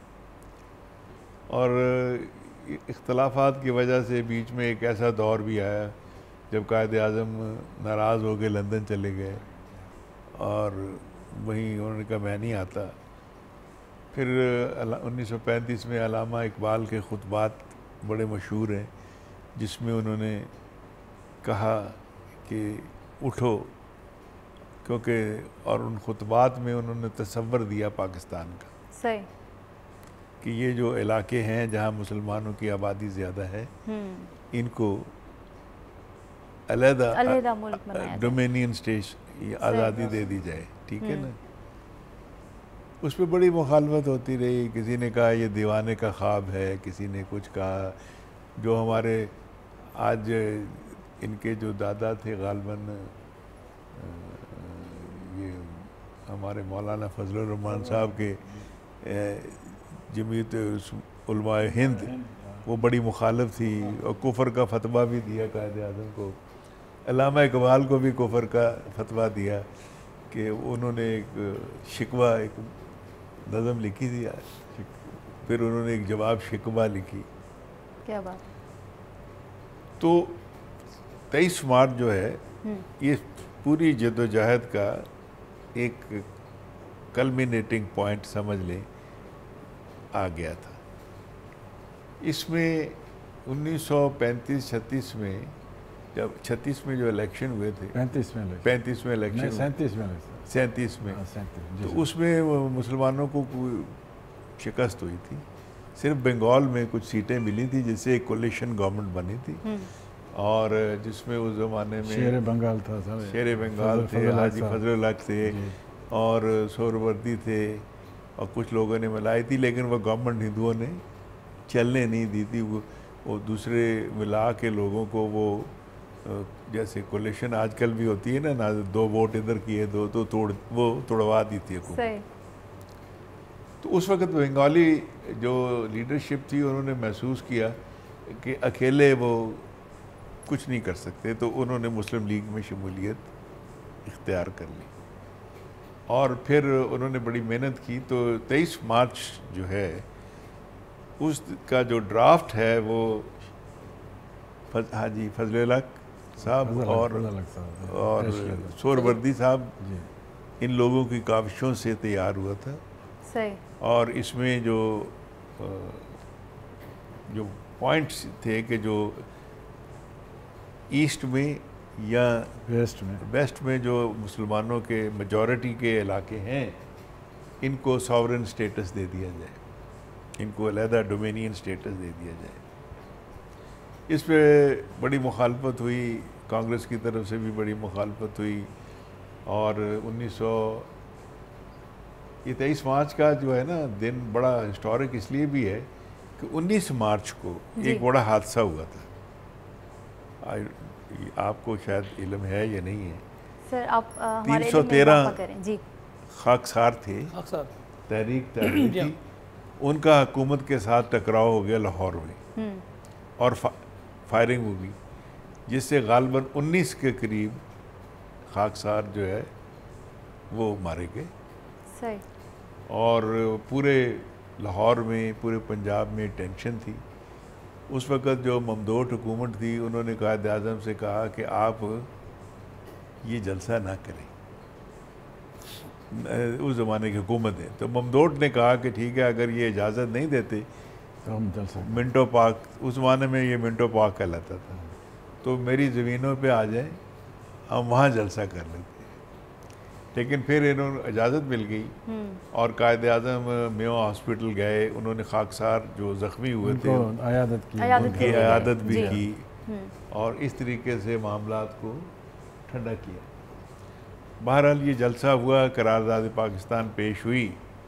और इख्तलाफात की वजह से बीच में एक ऐसा दौर भी आया जब कायद आज़म नाराज़ हो गए, लंदन चले गए, और वहीं उन्होंने कहा मैं नहीं आता। फिर 1935 में अल्लामा इकबाल के खुतबात बड़े मशहूर हैं, जिसमें उन्होंने कहा कि उठो, क्योंकि और उन खुतबात में उन्होंने तसव्वुर दिया पाकिस्तान का सही कि ये जो इलाके हैं जहाँ मुसलमानों की आबादी ज़्यादा है, इनको अलहदा मुल्क बनाया जाए, डोमिनियन स्टेट आज़ादी दे दी जाए, ठीक है ना। उस पर बड़ी मुखालफत होती रही, किसी ने कहा ये दीवाने का ख्वाब है, किसी ने कुछ कहा। जो हमारे आज इनके जो दादा थे गालिबन ये हमारे मौलाना फजलुर रहमान साहब के जमीयत उलमाए हिंद, वो बड़ी मुखालिफ थी और कुफर का फतवा भी दिया कायद आज़म को। अल्लामा इकबाल को भी कुफर का फतवा दिया कि उन्होंने एक शिकवा, एक नज़म लिखी थी, फिर उन्होंने एक जवाब शिकवा लिखी। क्या बात। तो 23 मार्च जो है ये पूरी जद्दोजहद का एक कल्मिनेटिंग पॉइंट समझ लें आ गया था। इसमें 1935-36 में, जब 36 में जो इलेक्शन हुए थे, 35 में इलेक्शन, 37 में, तो उसमें मुसलमानों को शिकस्त हुई थी। सिर्फ बंगाल में कुछ सीटें मिली थी, जिससे एक कोलिशन गवर्नमेंट बनी थी, और जिसमें उस ज़माने में शेर बंगाल थे, हाजी फजल हक थे, और सोहरावर्दी थे, और कुछ लोगों ने मिलाई थी, लेकिन वह गवर्नमेंट हिंदुओं ने चलने नहीं दी थी। वो दूसरे मिला के लोगों को वो जैसे कोलिशन आजकल भी होती है ना, 2 वोट इधर किए, 2 तो वो तोड़वा दी थी हुकूमत। तो उस वक्त बंगाली जो लीडरशिप थी उन्होंने महसूस किया कि अकेले वो कुछ नहीं कर सकते, तो उन्होंने मुस्लिम लीग में शमूलियत इख्तियार कर ली, और फिर उन्होंने बड़ी मेहनत की। तो 23 मार्च जो है उसका जो ड्राफ्ट है वो हाजी फजल हक साहब और सोहरावर्दी साहब, इन लोगों की काविशों से तैयार हुआ था। सही। और इसमें जो पॉइंट्स थे कि जो ईस्ट में या वेस्ट में जो मुसलमानों के मेजॉरिटी के इलाके हैं, इनको सॉवरेन स्टेटस दे दिया जाए, इनको अलहदा डोमिनियन स्टेटस दे दिया जाए। इस पे बड़ी मुखालफत हुई, कांग्रेस की तरफ से भी बड़ी मुखालफत हुई, और 23 मार्च का जो है ना दिन बड़ा हिस्टोरिक इसलिए भी है कि 19 मार्च को एक बड़ा हादसा हुआ था। आपको शायद इल्म है या नहीं है सर, आप 313 खाकसार थे, तहरीक की, उनका हुकूमत के साथ टकराव हो गया लाहौर में, और फायरिंग हुई, जिससे गालिबन 19 के करीब खाकसार जो है वो मारे गए। सही। और पूरे लाहौर में, पूरे पंजाब में टेंशन थी। उस वक़्त जो ममदूद हुकूमत थी, उन्होंने कायद आज़म से कहा कि आप ये जलसा ना करें। उस ज़माने की हुकूमत है, तो ममदूद ने कहा कि ठीक है, अगर ये इजाज़त नहीं देते तो हम जलसा मिंटो पार्क, उस ज़माने में ये मिंटो पार्क कहलाता था, तो मेरी ज़मीनों पे आ जाए, हम वहाँ जलसा कर लेते हैं। लेकिन फिर इन्होंने इजाज़त मिल गई और कायद आज़म मेयो हॉस्पिटल गए, उन्होंने खाकसार जो ज़ख्मी हुए थे उनको आयादत की, उनकी आयादत भी की और इस तरीके से मामलात को ठंडा किया। बहरहाल ये जलसा हुआ, करारदाद पाकिस्तान पेश हुई।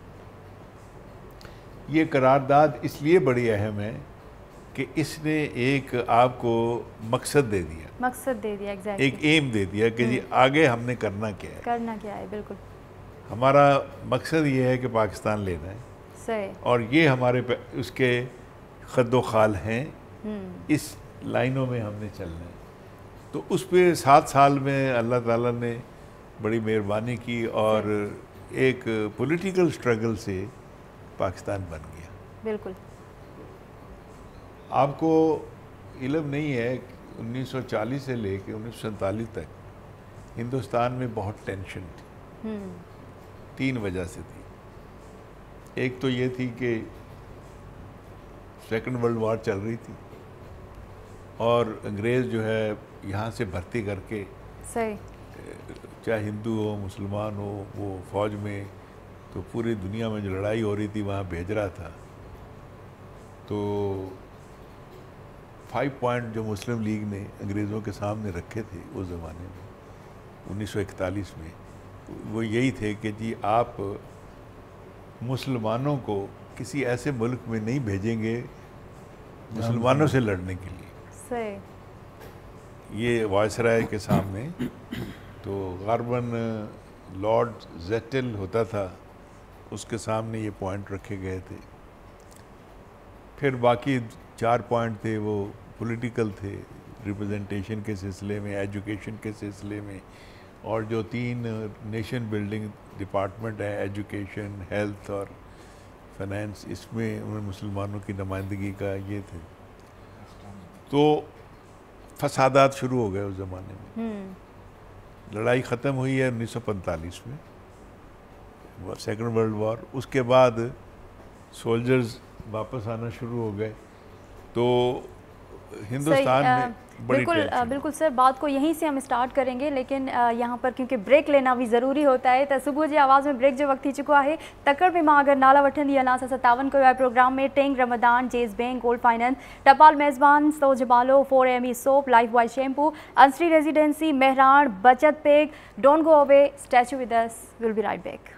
ये करारदाद इसलिए बड़ी अहम है कि इसने एक आपको मकसद दे दिया, एग्जैक्टली, एक एम दे दिया कि जी आगे हमने करना क्या है। बिल्कुल हमारा मकसद ये है कि पाकिस्तान लेना है, सही, और ये हमारे उसके खद्दो खाल हैं, इस लाइनों में हमने चलना है। तो उस पर 7 साल में अल्लाह ताला ने बड़ी मेहरबानी की और एक पॉलिटिकल स्ट्रगल से पाकिस्तान बन गया। बिल्कुल आपको इल्म नहीं है, 1940 से लेकर 1947 तक हिंदुस्तान में बहुत टेंशन थी। 3 वजह से थी। एक तो ये थी कि सेकंड वर्ल्ड वॉर चल रही थी और अंग्रेज़ जो है यहाँ से भर्ती करके, सही, चाहे हिंदू हो मुसलमान हो, वो फ़ौज में, तो पूरी दुनिया में जो लड़ाई हो रही थी वहाँ भेज रहा था। तो 5 पॉइंट जो मुस्लिम लीग ने अंग्रेज़ों के सामने रखे थे उस ज़माने में 1941 में, वो यही थे कि जी आप मुसलमानों को किसी ऐसे मुल्क में नहीं भेजेंगे मुसलमानों से लड़ने के लिए। सही, ये वायसराय के सामने, तो गार्बन लॉर्ड जेटल होता था, उसके सामने ये पॉइंट रखे गए थे। फिर बाकी 4 पॉइंट थे, वो पॉलिटिकल थे, रिप्रेजेंटेशन के सिलसिले में, एजुकेशन के सिलसिले में, और जो 3 नेशन बिल्डिंग डिपार्टमेंट है, एजुकेशन, हेल्थ और फाइनेंस, इसमें उन्होंने मुसलमानों की नुमाइंदगी का ये थे। तो फसादात शुरू हो गए उस ज़माने में। लड़ाई ख़त्म हुई है 1945 में, सेकंड वर्ल्ड वॉर। उसके बाद सोल्जर्स वापस आना शुरू हो गए, तो हिंदुस्तान में बड़ी टेंशन। बिल्कुल सर, बात को यहीं से हम स्टार्ट करेंगे, लेकिन यहाँ पर क्योंकि ब्रेक लेना भी ज़रूरी होता है, तो सुबुह जी आवाज़ में ब्रेक जो वक्त थी चुका है। तकड़ में मां अगर नाला वठंदी अना 57 को प्रोग्राम में टेंग रमदान, जेस बैंक, गोल्ड फाइनेंस, टपाल मेज़बान, सो जबालो, 4AME soap, Lifebuoy shampoo, Ansari residency, Mehran, बचत पेग, don't go away, stay with us, will be right back.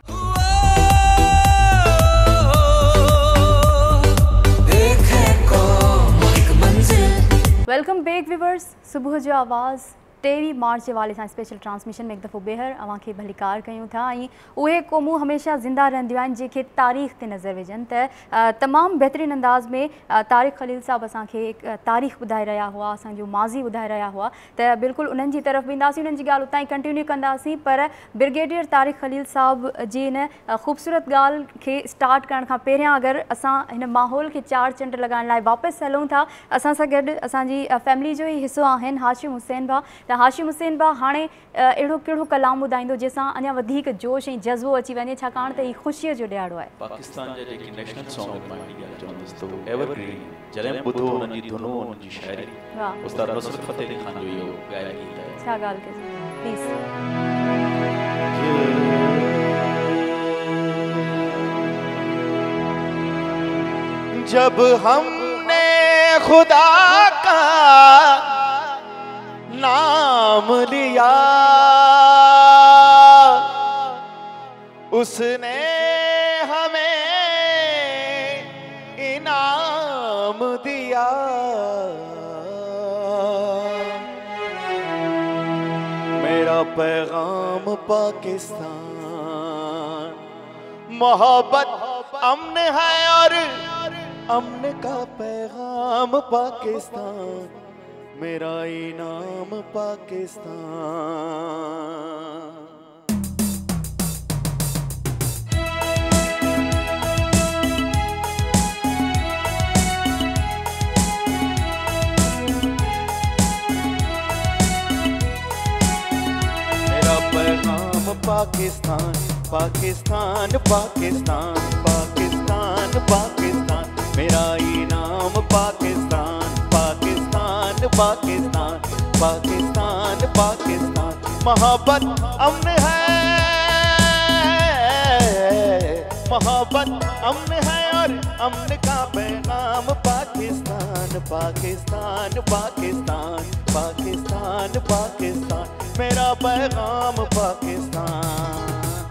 Welcome back viewers, सुबुह जो आवाज़ टेवी मार्च के वाले सां स्पेशल ट्रांसमिशन में एक दफ़ो ॿीहर अवां खे भलीकार कयूं था। ऐं उहे क़ौमूं हमेशह ज़िंदा रहंदियूं आहिनि जेके तारीख़ ते नज़र विझनि। त तमामु बहितरीनु अंदाज़ में तारिक ख़लील साहब असांखे हिकु तारीख़ ॿुधाए रहिया हुआ, असांजो माज़ी ॿुधाए रहिया हुआ, त बिल्कुलु उन्हनि जी तरफ़ वेंदासीं, उन्हनि जी ॻाल्हि उतां ई कंटिन्यू कंदासीं। पर ब्रिगेडियर तारिक ख़लील साहब जी इन ख़ूबसूरत ॻाल्हि खे स्टार्ट करण खां पहिरियां अगरि असां हिन माहौल खे 4 चंड लॻाइण लाइ वापसि हलूं था, असां सां गॾु असांजी फैमिली जो ई हिसो आहिनि हाशिम हुसैन भाउ। त हाशिम हुसैन भाउ, हाणे अहिड़ो कहिड़ो कलाम ॿुधाईंदो जंहिंसां अञा वधीक जोश ऐं जज़्बो अची वञे, छाकाणि त हीउ ख़ुशीअ जो ॾियारो आहे। पाकिस्तान जा जेके नेशनल सॉन्ग मां ॻाल्हि चवंदुसि त एवरग्रीन, जॾहिं ॿुधो हुननि जी धुनूं, हुननि जी शाइरी, वाह, उस्ताद नुसरत फ़तेह अली खान जो इहो ॻायल गीत आहे। छा ॻाल्हि कजे, प्लीज़। जब हमने खुदा का नाम लिया, उसने हमें इनाम दिया। मेरा पैगाम पाकिस्तान, मोहब्बत अमन है और अमन का पैगाम पाकिस्तान, मेरा इनाम पाकिस्तान। पाकिस्तान पाकिस्तान पाकिस्तान पाकिस्तान पाकिस्तान मेरा इनाम पाकिस्तान पाकिस्तान पाकिस्तान पाकिस्तान पाकिस्तान मोहब्बत अमन है मोहब्बत अमन है और अमन का पैगाम पाकिस्तान पाकिस्तान पाकिस्तान पाकिस्तान पाकिस्तान मेरा पैगाम पाकिस्तान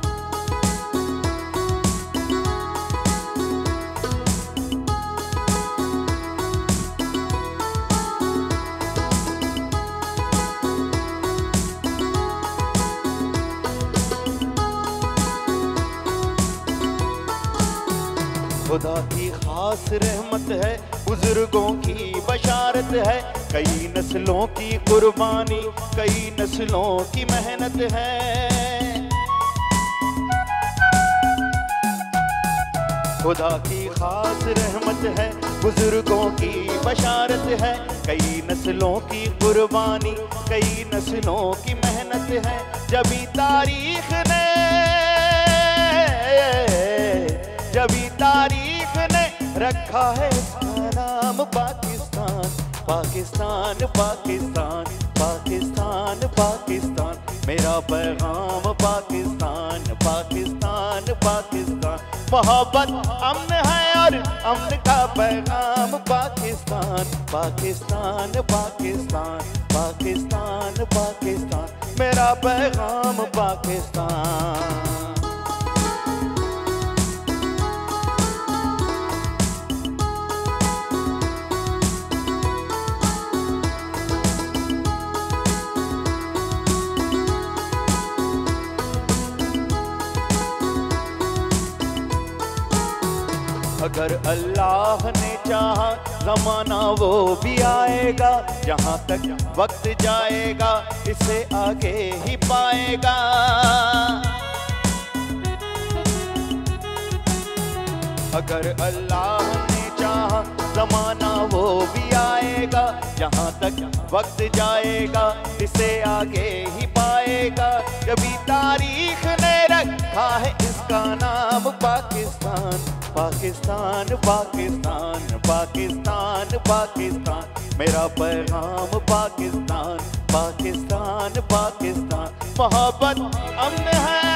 खुदा की खास रहमत है बुजुर्गों की बशारत है कई नस्लों की कुर्बानी कई नस्लों की मेहनत है खुदा की खास रहमत है बुजुर्गों की बशारत है कई नस्लों की कुर्बानी कई नस्लों की मेहनत है जबी तारीख ने जबी तारीख ने रखा है इसका नाम पाकिस्तान पाकिस्तान पाकिस्तान पाकिस्तान पाकिस्तान मेरा पैगाम पाकिस्तान पाकिस्तान पाकिस्तान मोहब्बत अमन है और अमन का पैगाम पाकिस्तान पाकिस्तान पाकिस्तान पाकिस्तान पाकिस्तान मेरा पैगाम पाकिस्तान अगर अल्लाह ने चाहा ज़माना वो भी आएगा जहाँ तक वक्त जाएगा इसे आगे ही पाएगा अगर अल्लाह ने चाहा ज़माना वो भी आएगा जहाँ तक वक्त जाएगा इसे आगे ही पाएगा कभी तारीख ने रखा है इसका नाम पाकिस्तान पाकिस्तान पाकिस्तान पाकिस्तान पाकिस्तान मेरा पैगाम पाकिस्तान पाकिस्तान पाकिस्तान मोहब्बत अमन है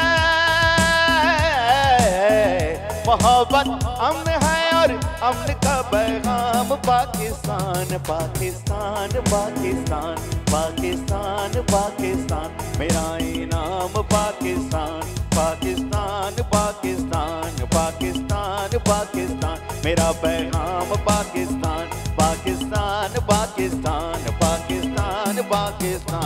मोहब्बत अमन है और अमन का पैगाम पाकिस्तान पाकिस्तान पाकिस्तान पाकिस्तान पाकिस्तान मेरा इनाम पाकिस्तान पाकिस्तान पाकिस्तान पाकिस्तान पाकिस्तान मेरा पैगाम पाकिस्तान पाकिस्तान पाकिस्तान पाकिस्तान पाकिस्तान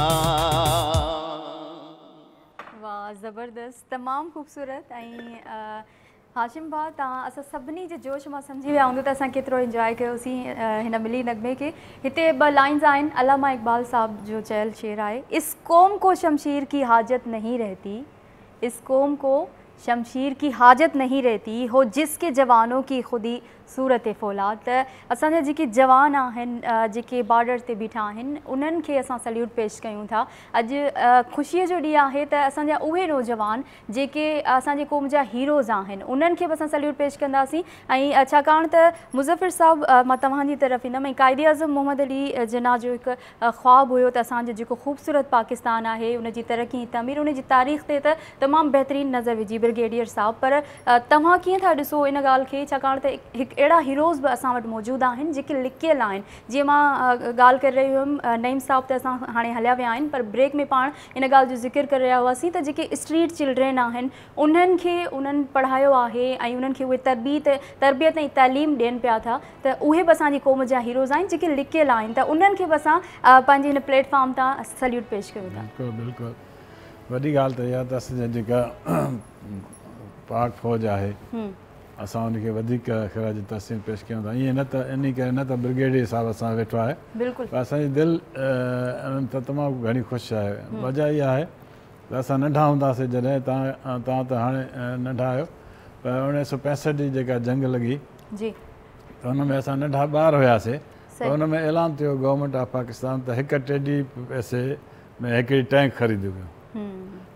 वाह ज़बरदस्त तमामु ख़ूबसूरत ऐं हाशिम भाउ तव्हां असां सभिनी जे जोश मां सम्झी विया हूंदो त असां केतिरो इंजॉय कयोसीं हिन मिली नगमे खे हिते ॿ लाइन्स आहिनि अल्लामा इक़बाल साहब जो चयल शेर आहे इस कौम को शमशीर की हाजत नहीं रहती इस कौम को शमशीर की हाजत नहीं रहती हो जिसके जवानों की खुदी सूरत फ़ौलाद त असांजा जेके जवान आहिनि जेके बॉर्डर ते बीठा आहिनि उन्हनि खे असां सल्यूट पेश कयूं था अॼु ख़ुशीअ जो ॾींहुं आहे त असांजा उहे नौजवान जेके असांजे क़ौम जा हीरोज़ आहिनि उन्हनि खे बि असां सल्यूट पेश कंदासीं ऐं छाकाणि त मुज़फ़िर साहब मां तव्हांजी तरफ़ ईंदमि ऐं क़ाइदे आज़म मोहम्मद अली जिन्ना जो हिकु ख़्वाबु हुयो त असांजो जेको ख़ूबसूरत पाकिस्तान आहे उनजी तरक़ी तमीर उनजी तारीख़ ते त तमामु बहितरीनु नज़र विझी ब्रिगेडियर साहब पर तव्हां कीअं था ॾिसो इन ॻाल्हि खे छाकाणि त हिकु अहिड़ा हीरोज़ बि असां वटि मौजूदु आहिनि जेके लिकियलु आहिनि जीअं मां ॻाल्हि करे रही हुअमि नईम साहब त असां हाणे हलिया विया आहिनि पर ब्रेक में पाण इन ॻाल्हि जो ज़िक्र करे रहिया हुआसीं त जेके स्ट्रीट चिल्ड्रेन आहिनि उन्हनि खे उन्हनि पढ़ायो आहे ऐं उन्हनि खे उहे तरबियत ऐं तइलीम ॾियनि पिया था त उहे बि असांजी क़ौम जा हीरोज़ आहिनि जेके लिकियलु आहिनि त उन्हनि खे बि असां पंहिंजे हिन प्लेटफॉर्म तां सल्यूट पेश कयूं था बिल्कुलु बिल्कुलु वॾी ॻाल्हि त इहा त असांजा जेका पाक फ़ौज आहे असां उनखे वधीक ख़राज तहसीन पेश कयूं था ईअं न त इन करे न त ब्रिगेडियर साहिब असां वेठो आहे पर असांजी दिलि उन्हनि त तमामु घणी ख़ुशि आहे वजह इहा आहे त असां नंढा हूंदासीं जॾहिं तव्हां त हाणे नंढा आहियो पर 1965 जी जेका जंग लॻी त हुन में असां नंढा ॿार हुयासीं त हुन में ऐलान थियो गवर्नमेंट ऑफ पाकिस्तान त 1 टेडी पैसे में हिकिड़ी टैंक ख़रीदियो वियो त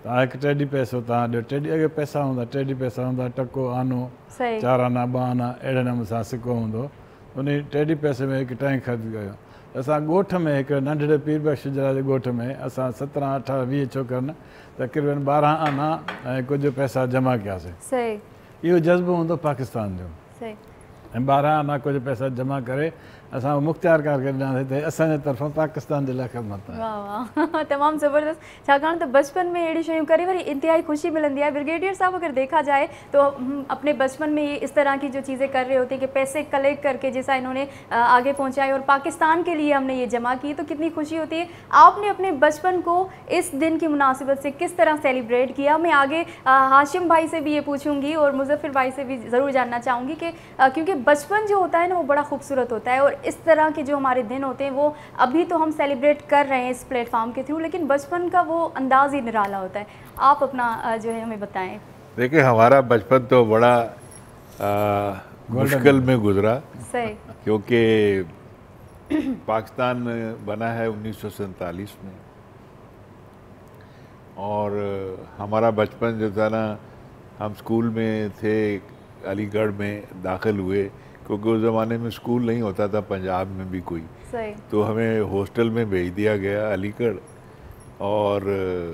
तव्हां हिकु टेडी पैसो तव्हां ॾियो, टेडी अॻे पैसा हूंदा, टेडी पैसा हूंदा, टको आनो, सही 4 आना 2 आना अहिड़े नमूने सां सिको हूंदो। उन टेडी पैसे में हिकु टैंक ख़रीद कयो। असां ॻोठ में हिकु नंढड़े पीर बख्श जे ॻोठ में असां 17, 18, 20 छोकिरनि तक़रीबन 12 आना ऐं कुझु पैसा जमा कयासीं। सही इहो जज़्बो हूंदो पाकिस्तान जो। सही ऐं 12 आना कुझु पैसा जमा करे असां मुख़्तियार कार खे ॾिनासीं त असांजे तरफ़ां पाकिस्तान जे लाइ ख़िदमत आहे। वाह वाह तमामु ज़बरदस्त। छाकाणि त बचपन में अहिड़ी शयूं करे वरी इंतहाई खुशी मिलंदी है। ब्रिगेडियर साहब अगर देखा जाए तो हम अपने बचपन में ये इस तरह की जो चीज़ें कर रहे होते हैं कि पैसे कलेक्ट करके जैसा इन्होंने आगे पहुँचाए और पाकिस्तान के लिए हमने ये जमा की, तो कितनी खुशी होती है। आपने अपने बचपन को इस दिन की मुनासिबत से किस तरह सेलिब्रेट किया? मैं आगे हाशिम भाई से भी ये पूछूंगी और मुजफ्फर भाई से भी ज़रूर जानना चाहूँगी कि क्योंकि बचपन जो होता है ना वो बड़ा खूबसूरत होता है और इस तरह के जो हमारे दिन होते हैं वो अभी तो हम सेलिब्रेट कर रहे हैं इस प्लेटफॉर्म के थ्रू, लेकिन बचपन का वो अंदाज़ ही निराला होता है। आप अपना जो है हमें बताएं। देखिए हमारा बचपन तो बड़ा मुश्किल में गुजरा, सही क्योंकि पाकिस्तान बना है 1947 में और हमारा बचपन जो था ना, हम स्कूल में थे, अलीगढ़ में दाखिल हुए क्योंकि उस ज़माने में स्कूल नहीं होता था पंजाब में भी कोई, सही तो हमें हॉस्टल में भेज दिया गया अलीगढ़ और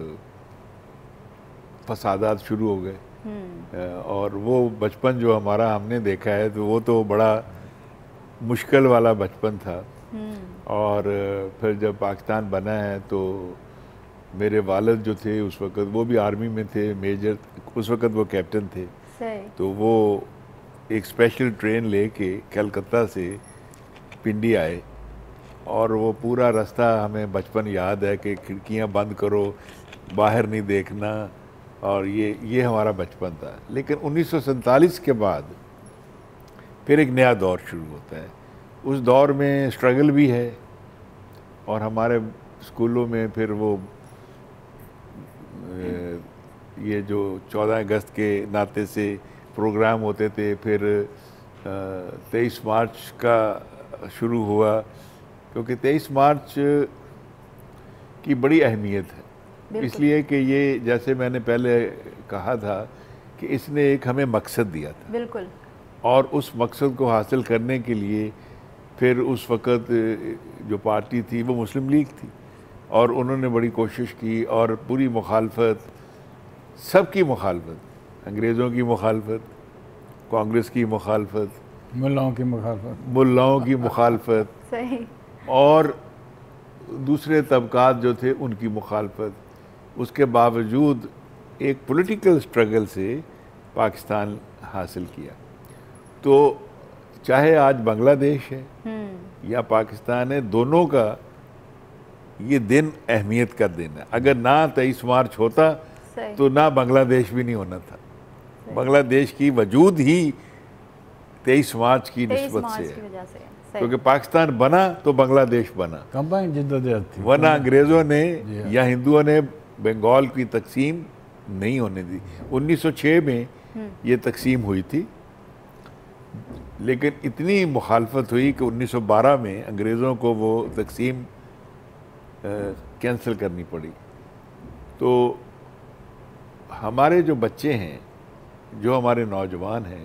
फसादात शुरू हो गए। और वो बचपन जो हमारा हमने देखा है तो वो तो बड़ा मुश्किल वाला बचपन था। और फिर जब पाकिस्तान बना है तो मेरे वालिद जो थे उस वक़्त वो भी आर्मी में थे, मेजर, उस वक़्त वो कैप्टन थे। सही तो वो एक स्पेशल ट्रेन लेके कलकत्ता से पिंडी आए और वो पूरा रास्ता हमें बचपन याद है कि खिड़कियां बंद करो, बाहर नहीं देखना, और ये हमारा बचपन था। लेकिन 1947 के बाद फिर एक नया दौर शुरू होता है। उस दौर में स्ट्रगल भी है और हमारे स्कूलों में फिर वो ये जो 14 अगस्त के नाते से प्रोग्राम होते थे, फिर 23 मार्च का शुरू हुआ, क्योंकि 23 मार्च की बड़ी अहमियत है, इसलिए कि ये जैसे मैंने पहले कहा था कि इसने एक हमें मकसद दिया था। बिल्कुल। और उस मकसद को हासिल करने के लिए फिर उस वक़्त जो पार्टी थी वो मुस्लिम लीग थी और उन्होंने बड़ी कोशिश की और पूरी मुखालफत, सबकी मुखालफत, अंग्रेज़ों की मुखालफत, कांग्रेस की मुखालफत, मुल्लाओं की मुखालफत सही, और दूसरे तबकात जो थे उनकी मुखालफत, उसके बावजूद एक पॉलिटिकल स्ट्रगल से पाकिस्तान हासिल किया। तो चाहे आज बांग्लादेश है या पाकिस्तान है, दोनों का ये दिन अहमियत का दिन है। अगर ना 23 मार्च होता तो ना बांग्लादेश भी नहीं होना था। बांग्लादेश की वजूद ही 23 मार्च की निस्बत से है, क्योंकि पाकिस्तान बना तो बांग्लादेश बना, कंबाइन जिद्दोजहद थी, वरना अंग्रेज़ों ने या हिंदुओं ने बंगाल की तकसीम नहीं होने दी। 1906 में ये तकसीम हुई थी, लेकिन इतनी मुखालफत हुई कि 1912 में अंग्रेज़ों को वो तकसीम कैंसिल करनी पड़ी। तो हमारे जो बच्चे हैं, जो हमारे नौजवान हैं,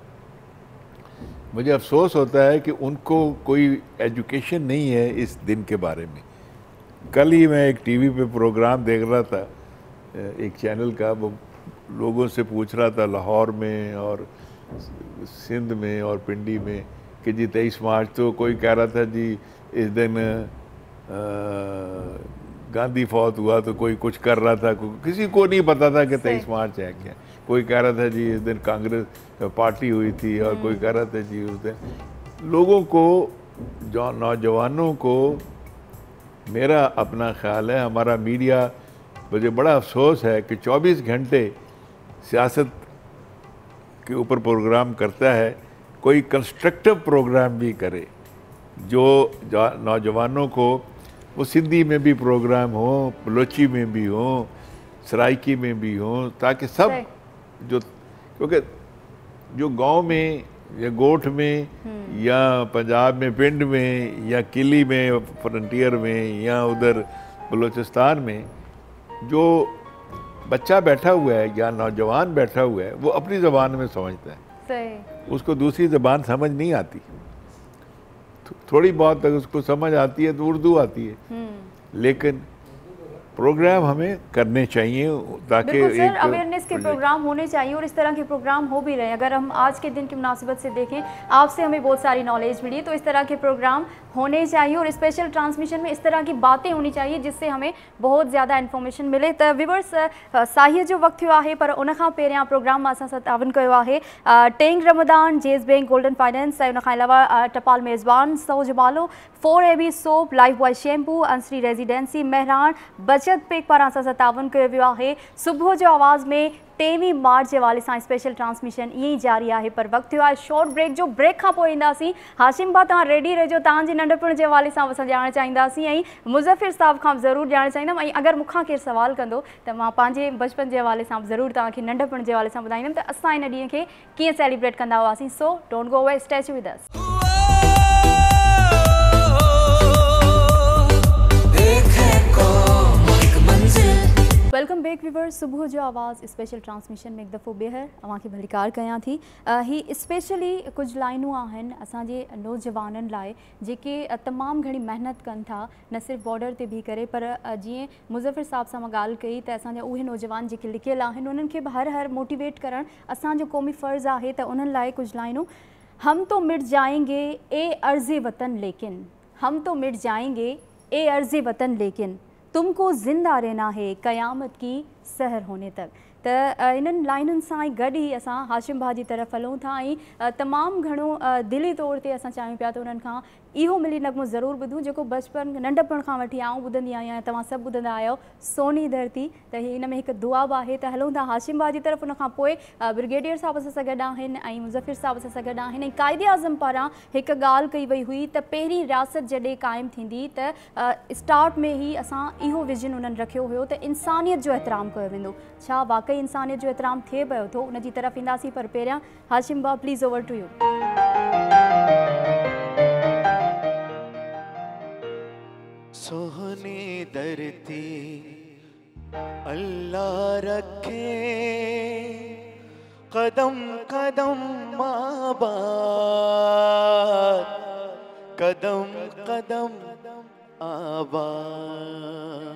मुझे अफसोस होता है कि उनको कोई एजुकेशन नहीं है इस दिन के बारे में। कल ही मैं एक टीवी पे प्रोग्राम देख रहा था, एक चैनल का, वो लोगों से पूछ रहा था लाहौर में और सिंध में और पिंडी में कि जी 23 मार्च, तो कोई कह रहा था जी इस दिन गांधी फौत हुआ, तो कोई कुछ कर रहा था, किसी को नहीं पता था कि 23 मार्च है क्या। कोई कह रहा था जी इस दिन कांग्रेस पार्टी हुई थी, और कोई कह रहा था जी उस दिन। लोगों को, जो नौजवानों को, मेरा अपना ख्याल है, हमारा मीडिया, मुझे बड़ा अफसोस है कि 24 घंटे सियासत के ऊपर प्रोग्राम करता है, कोई कंस्ट्रक्टिव प्रोग्राम भी करे जो नौजवानों को, वो सिंधी में भी प्रोग्राम हो, बलोची में भी हो, सराइकी में भी हो, ताकि सब जो, क्योंकि जो गांव में या गोठ में या पंजाब में पिंड में या किली में, फ्रंटियर में या उधर बलूचिस्तान में जो बच्चा बैठा हुआ है या नौजवान बैठा हुआ है, वो अपनी ज़बान में समझता है, सही, उसको दूसरी ज़बान समझ नहीं आती। थोड़ी बहुत अगर उसको समझ आती है तो उर्दू आती है, लेकिन प्रोग्राम हमें करने चाहिए ताकि बिल्कुल सर, एक अवेयरनेस के प्रोग्राम होने चाहिए और इस तरह के प्रोग्राम हो भी रहे हैं। अगर हम आज के दिन की मुनासिबत से देखें, आपसे हमें बहुत सारी नॉलेज मिली, तो इस तरह के प्रोग्राम होने चाहिए और स्पेशल ट्रांसमिशन में इस तरह की बातें होनी चाहिए जिससे हमें बहुत ज़्यादा इन्फॉर्मेशन मिले। तो व्यूअर्स, साहिय जो वक्त हुआ है पर उन खां पहिरियां प्रोग्राम असां सां तावन कयो आहे टेंग रमदान, जेस बैंक, गोल्डन फाइनेंस ऐं उन खां अलावा टपाल मेज़बान, सौ जमालो, 4AB soap, Lifebuoy shampoo, Ansari residency, Mehran बचत पैक पारां असां सां तावन कयो वियो आहे। सुबुह जो आवाज़ में 23 मार्च के हवाले से स्पेशल ट्रांसमिशन ये जारी है, पर वक्त हुआ शॉर्ट ब्रेक जो। ब्रेक का ईंदासीं। हाशिम भाउ तव्हां रेडी रहिजो, तव्हांजे नंढपण के हवाले से असां ॼाणणु चाहींदासीं ऐं मुज़फ़िर साहब खां ज़रूरु ॼाणणु चाहींदमि। ऐं अगरि मूंखां केरु सवाल कंदो त मां पंहिंजे बचपन के हवाले से ज़रूरु तव्हांखे नंढपण के हवाले से ॿुधाईंदमि त असां इन ॾींहं खे कीअं सेलिब्रेट कंदा हुआसीं। So don't go away, stay with us. Welcome back viewers, सुबह जो आवाज़ स्पेशल ट्रांसमिशन में एक दफ़ो ॿीहर अव्हांखे भलीकार कयां थी। ही स्पेशली कुछ लाइनूं आहिनि असांजे नौजवाननि लाइ जेके तमामु घणी महिनत कनि था, न सिर्फ़ु बॉर्डर ते बीह करे, पर जीअं मुज़फ़िर साहब सां मां ॻाल्हि कई त असांजा उहे नौजवान जेके लिखियल आहिनि उन्हनि खे बि हर मोटिवेट करणु असांजो क़ौमी फ़र्ज़ु आहे। त उन्हनि लाइ कुझु लाइनूं। हम तो मिट जाएंगे ए अर्ज़े वतन लेकिन, हम तो मिट जाएंगे ए अर्ज़े वतन लेकिन, तुमको ज़िंदा रहना है क़यामत की सहर होने तक। त इन्हनि लाइनुनि सां गॾु ई असां हाशिम भाउ जी तरफ़ हलूं था ऐं तमामु घणो दिली तौर ते असां चाहियूं पिया त उन्हनि खां इहो मिली नगमो ज़रूरु ॿुधूं जेको बचपन नंढपण खां वठी आऊं ॿुधंदी आहियां, तव्हां सभु ॿुधंदा आहियो, सोनी धरती। त हिन में हिकु दुआ बि आहे। त हलूं था हाशिम भाउ जी तरफ़, उन खां पोइ ब्रिगेडियर साहब असां सां गॾु आहिनि ऐं मुज़फ़िर साहब असां सां गॾु आहिनि। ऐं क़ाइदे आज़म पारां हिकु ॻाल्हि कई वई हुई त पहिरीं रियासत जॾहिं क़ाइमु थींदी त स्टार्ट में ई असां इहो विजन उन्हनि रखियो हुयो त इंसानियत जो एतिराम कयो वेंदो। छा वाक़ई इंसानियत जो एतिराम थिए पियो थो? उन जी तरफ़ ईंदासीं, पर पहिरियां हाशिम भाउ प्लीज़ ओवर टू यू। सोहनी धरती अल्लाह रखे, कदम कदम आबाद, कदम कदम आबाद।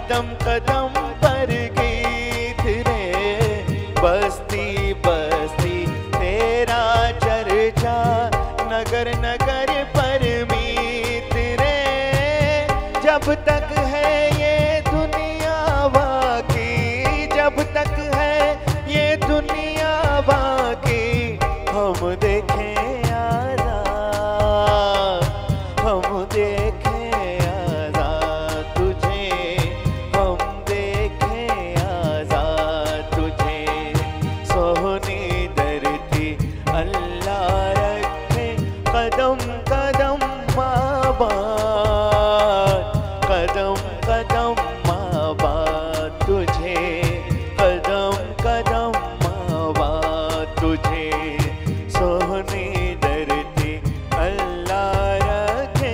कदम कदम पर गीत रे, बस्ती बस्ती तेरा चर्चा, नगर नगर पर मीत रे। जब तक है ये दुनिया बाकी, जब तक है ये दुनिया बाकी, हम देखें आज़ाद, हम देखें आज़ाद तुझे, हम देखें आज़ाद तुझे। सोहनी धरती अल्लाह रखे कदम कदम आबाद, कदम कदम आबाद तुझे, कदम कदम आबाद तुझे। सोहनी धरती अल्लाह रखे।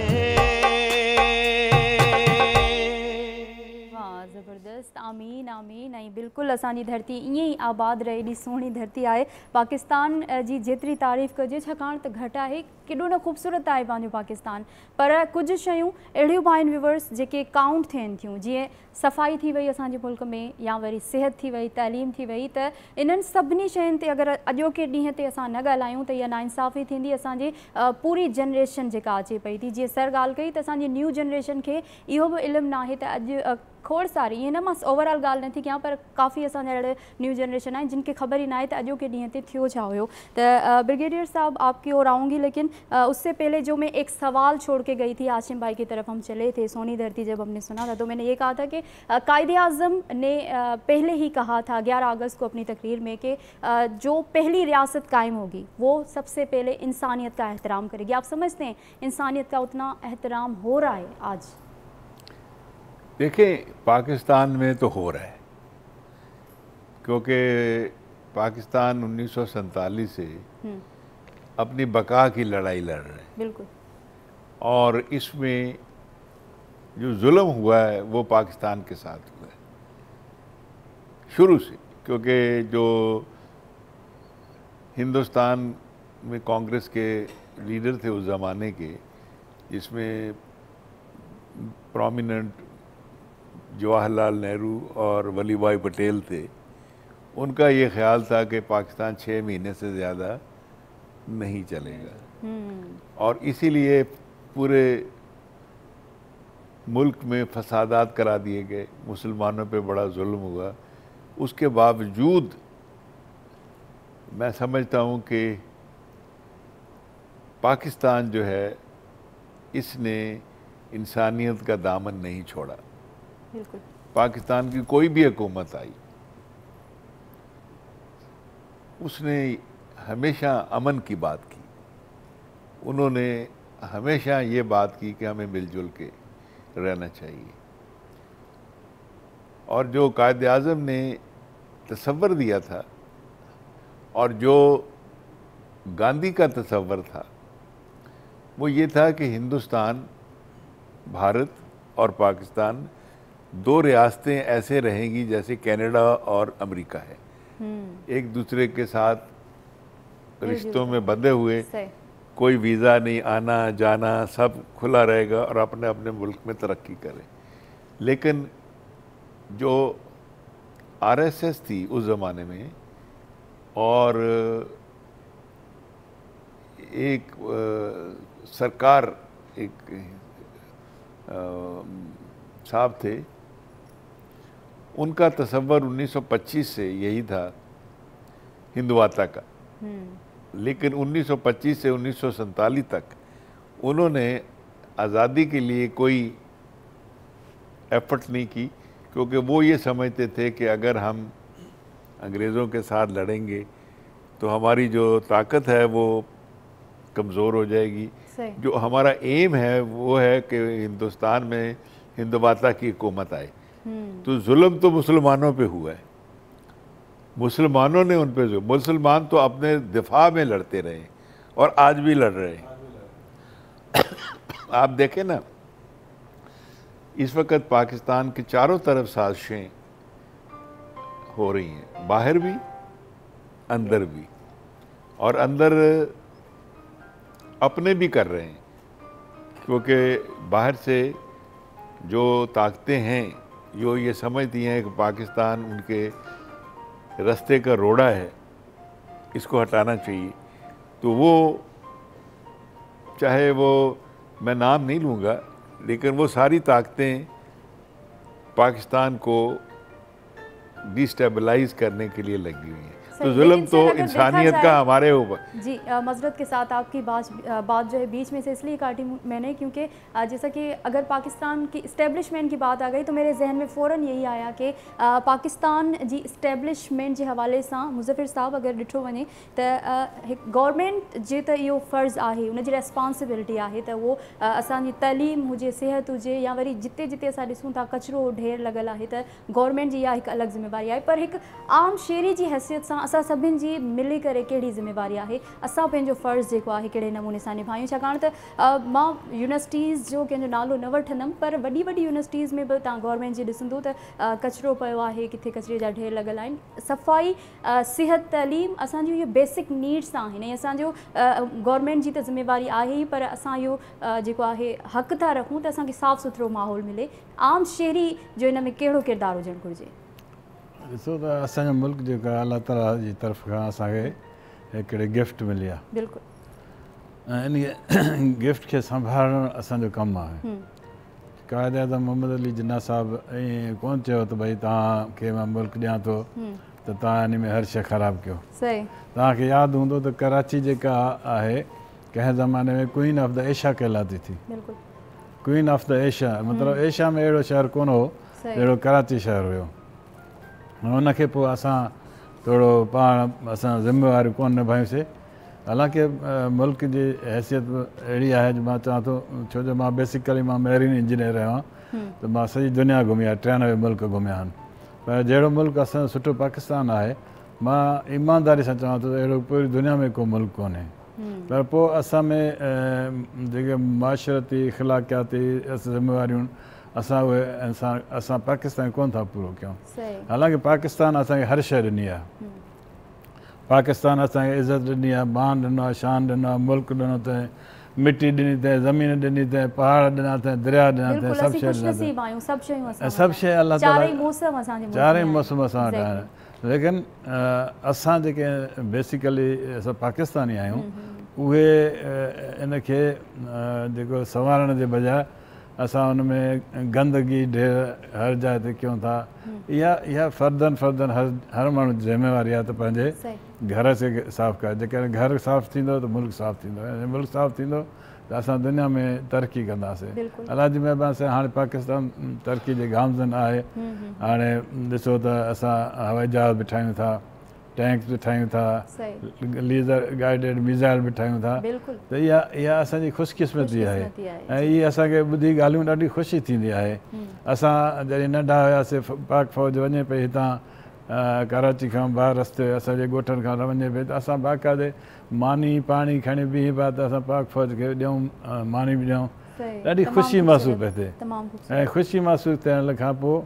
वाह ज़बरदस्त, आमीन आमीन। ऐं बिल्कुलु असांजी धरती ईअं ई आबाद रहे, एॾी सुहिणी धरती आहे पाकिस्तान जी जेतिरी तारीफ़ कजे छाकाणि त घटि आहे, केॾो न ख़ूबसूरत आहे पंहिंजो पाकिस्तान। पर कुझु शयूं अहिड़ियूं बि आहिनि व्यूवर्स जेके काउंट थियनि थियूं, जीअं सफ़ाई थी वई असांजे मुल्क में, या वरी सिहत थी वई, तइलीम थी वई। त इन्हनि सभिनी शयुनि ते अगरि अॼोके ॾींहं ते असां न ॻाल्हायूं त इहा नाइंसाफ़ी थींदी असांजे पूरी जनरेशन जेका अचे पई थी। जीअं सर ॻाल्हि कई त असांजी न्यू जनरेशन खे इहो बि इल्मु न आहे त अॼु खोड़ सारी, ईअं न मां ओवरऑल ॻाल्हि नथी कयां, पर काफ़ी असांजा अहिड़े न्यू जनरेशन आहिनि जिन खे ख़बर ही ना है तो अॼोके ॾींहं ते थियो छा हुयो। त ब्रिगेडियर साहब आपकी ओर आऊँगी, लेकिन उससे पहले जो मैं एक सवाल छोड़ के गई थी, आसिम भाई की तरफ हम चले थे। सोनी धरती जब हमने सुना था तो मैंने ये कहा था कि कायदे आज़म ने पहले ही कहा था 11 अगस्त को अपनी तकरीर में कि जो पहली रियासत कायम होगी वो सबसे पहले इंसानियत का एहतराम करेगी। आप समझते हैं इंसानियत का उतना एहतराम हो रहा है आज? देखिए, पाकिस्तान में तो हो रहा है, क्योंकि पाकिस्तान 1947 से अपनी बका की लड़ाई लड़ रहे हैं। बिल्कुल। और इसमें जो जुल्म हुआ है वो पाकिस्तान के साथ हुआ है शुरू से, क्योंकि जो हिंदुस्तान में कांग्रेस के लीडर थे उस ज़माने के, जिसमें प्रोमिनेंट जवाहरलाल नेहरू और वल्लभ भाई पटेल थे, उनका ये ख्याल था कि पाकिस्तान 6 महीने से ज़्यादा नहीं चलेगा। और इसीलिए पूरे मुल्क में फसादात करा दिए गए, मुसलमानों पे बड़ा जुल्म हुआ। उसके बावजूद मैं समझता हूँ कि पाकिस्तान जो है इसने इंसानियत का दामन नहीं छोड़ा। बिल्कुल। पाकिस्तान की कोई भी हुकूमत आई, उसने हमेशा अमन की बात की, उन्होंने हमेशा ये बात की कि हमें मिलजुल के रहना चाहिए। और जो कायदे आज़म ने तसव्वुर दिया था और जो गांधी का तसव्वुर था, वो ये था कि हिंदुस्तान, भारत और पाकिस्तान 2 रियासतें ऐसे रहेंगी जैसे कनाडा और अमेरिका है, एक दूसरे के साथ रिश्तों में बंधे हुए, कोई वीज़ा नहीं, आना जाना सब खुला रहेगा और अपने अपने मुल्क में तरक्की करें। लेकिन जो आरएसएस थी उस ज़माने में, और एक सरकार, एक साहब थे, उनका तसव्वुर 1925 से यही था हिंदुवाता का। लेकिन 1925 से 1947 तक उन्होंने आज़ादी के लिए कोई एफर्ट नहीं की, क्योंकि वो ये समझते थे कि अगर हम अंग्रेज़ों के साथ लड़ेंगे तो हमारी जो ताकत है वो कमज़ोर हो जाएगी। जो हमारा एम है वो है कि हिंदुस्तान में हिंदुवाता की हुकूमत आए। तो जुल्म तो मुसलमानों पे हुआ है, मुसलमानों ने उन पे, मुसलमान तो अपने दिफा में लड़ते रहे और आज भी लड़ रहे हैं। आप देखें ना, इस वक्त पाकिस्तान के चारों तरफ साजिशें हो रही हैं, बाहर भी अंदर भी, और अंदर अपने भी कर रहे हैं, क्योंकि बाहर से जो ताकतें हैं जो ये समझती हैं कि पाकिस्तान उनके रास्ते का रोड़ा है, इसको हटाना चाहिए, तो वो चाहे वो मैं नाम नहीं लूँगा, लेकिन वो सारी ताकतें पाकिस्तान को डिस्टेबलाइज करने के लिए लगी हुई हैं। तो जुल्म तो इंसानियत का हमारे ऊपर। जी मज़रत के साथ आपकी बात जो है बीच में से इसलिए काटी मैंने, क्योंकि जैसा कि अगर पाकिस्तान की इस्टेब्लिशमेंट की बात आ गई तो मेरे जहन में फ़ौरन यही आया कि पाकिस्तान जी इस्टेब्लिशमेंट जे हवाले से मुज़फ़िर साहब अगर ॾिठो वञे तो गवर्नमेंट जे त इहो फ़र्ज़ु आहे, उनजी रेस्पॉन्सिबिलिटी आहे त उहो असांजी तइलीम हुजे, सिहत हुजे, या वरी जिते जिते असां ॾिसूं था कचिरो ढेर लॻल आहे त गवर्नमेंट जी इहा हिकु अलॻि ज़िम्मेवारी आहे। पर हिकु आम शहरी जी हैसियत सां असां सभिनि जी मिली करे कहिड़ी ज़िम्मेवारी आहे, असां पंहिंजो फ़र्ज़ु जेको आहे कहिड़े नमूने सां निभायूं। छाकाणि त मां यूनिवर्सिटीज़ जो कंहिंजो नालो न वठंदमि, पर वॾी वॾी यूनिवर्सिटीज़ में बि तव्हां गवर्नमेंट जी ॾिसंदो त कचिरो पियो आहे, किथे कचिरे जा ढेर लॻल आहिनि। सफ़ाई, सिहत, तइलीम असांजूं इहे बेसिक नीड्स आहिनि, ऐं असांजो गवर्नमेंट जी त ज़िम्मेवारी आहे ई, पर असां इहो जेको आहे हक़ था रखूं त असांखे साफ़ु सुथिरो माहौल मिले। आम शहरी जो हिन में कहिड़ो किरदारु हुजणु घुरिजे? ॾिसो त असांजो मुल्क जेको आहे अलाह ताला जी तरफ़ खां असांखे हिकिड़ी गिफ्ट मिली आहे। बिल्कुलु। ऐं इन गिफ्ट खे संभालणु असांजो कमु आहे। क़ाइद आज़म मोहम्मद अली जिन्ना साहिबु ईअं कोन चयो त भई तव्हांखे मां मुल्क ॾियां थो त तव्हां इन में हर शइ ख़राबु कयो। सही। तव्हांखे यादि हूंदो त कराची जेका आहे कंहिं ज़माने में क्वीन ऑफ द एशिया कहलाती थी। बिल्कुलु। क्वीन ऑफ द एशिया मतिलबु एशिया में अहिड़ो शहर कोन हो जहिड़ो कराची शहर हुयो। उनखे पोइ असां थोरो पाण असां ज़िम्मेवारियूं कोन निभायूंसीं। हालांकि मुल्क जी हैसियत अहिड़ी आहे जो मां चवां थो, छो जो मां बेसिकली मां मेरीन इंजीनियर रहियो आहियां, त मां सॼी दुनिया घुमी आहे, 93 मुल्क घुमिया आहिनि। पर जहिड़ो मुल्क असांजो सुठो पाकिस्तान आहे, मां ईमानदारी सां चवां थो अहिड़ो पूरी दुनिया में को मुल्क कोन्हे। पर पोइ असां में जेके माशरती इख़लाक़ियाती ज़िम्मेवारियूं असां उहे असां पाकिस्तान कोन था पूरो कयूं। हालांकि पाकिस्तान असांखे हर शइ ॾिनी आहे। पाकिस्तान असांखे इज़त ॾिनी आहे, मान ॾिनो आहे, शान ॾिनो आहे, मुल्क ॾिनो अथई, मिटी ॾिनी अथई, ज़मीन ॾिनी अथई, पहाड़ ॾिना अथई, दरिया ॾिना अथई, सभु शइ ॾिना अथई। सभु शइ अलाह ताला चारई मौसम असां वटि आहिनि। लेकिन असां जेके बेसिकली असां पाकिस्तानी आहियूं, उहे इनखे जेको संवारण जे बजाए असां हुन में गंदगी ढेर हर जाइ ते कयूं था। इहा फर्दन हर माण्हू जी ज़िम्मेवारी आहे त पंहिंजे घर से साफ़ु करे। जेकॾहिं घर साफ़ु थींदो त मुल्क साफ़ु थींदो, ऐं मुल्क साफ़ु थींदो त असां दुनिया में तरक़ी कंदासीं। अलाह जी महिरबानी सां हाणे पाकिस्तान तरक़ी जे गामज़न आहे। हाणे ॾिसो त असां हवाई जहाज़ बि ठाहियूं था, टैंक्स बि ठाहियूं था, लेज़र गाइडेड मिज़ाइल बि ठाहियूं था। त इहा असांजी ख़ुशकिस्मती आहे, ऐं इहा असांखे ॿुधी ॻाल्हियूं ॾाढी ख़ुशी थींदी आहे। असां जॾहिं नंढा हुआसीं, पाक फ़ौज वञे पई हितां कराची खां ॿाहिरि रस्ते असांजे ॻोठनि खां वञे पई, त असां बाक़ाइदे मानी पाणी खणी बीह पिया त असां पाक फ़ौज खे ॾियूं, मानी बि ॾियूं। ॾाढी ख़ुशी महसूसु पई थिए। ऐं ख़ुशी महसूसु थियण खां पोइ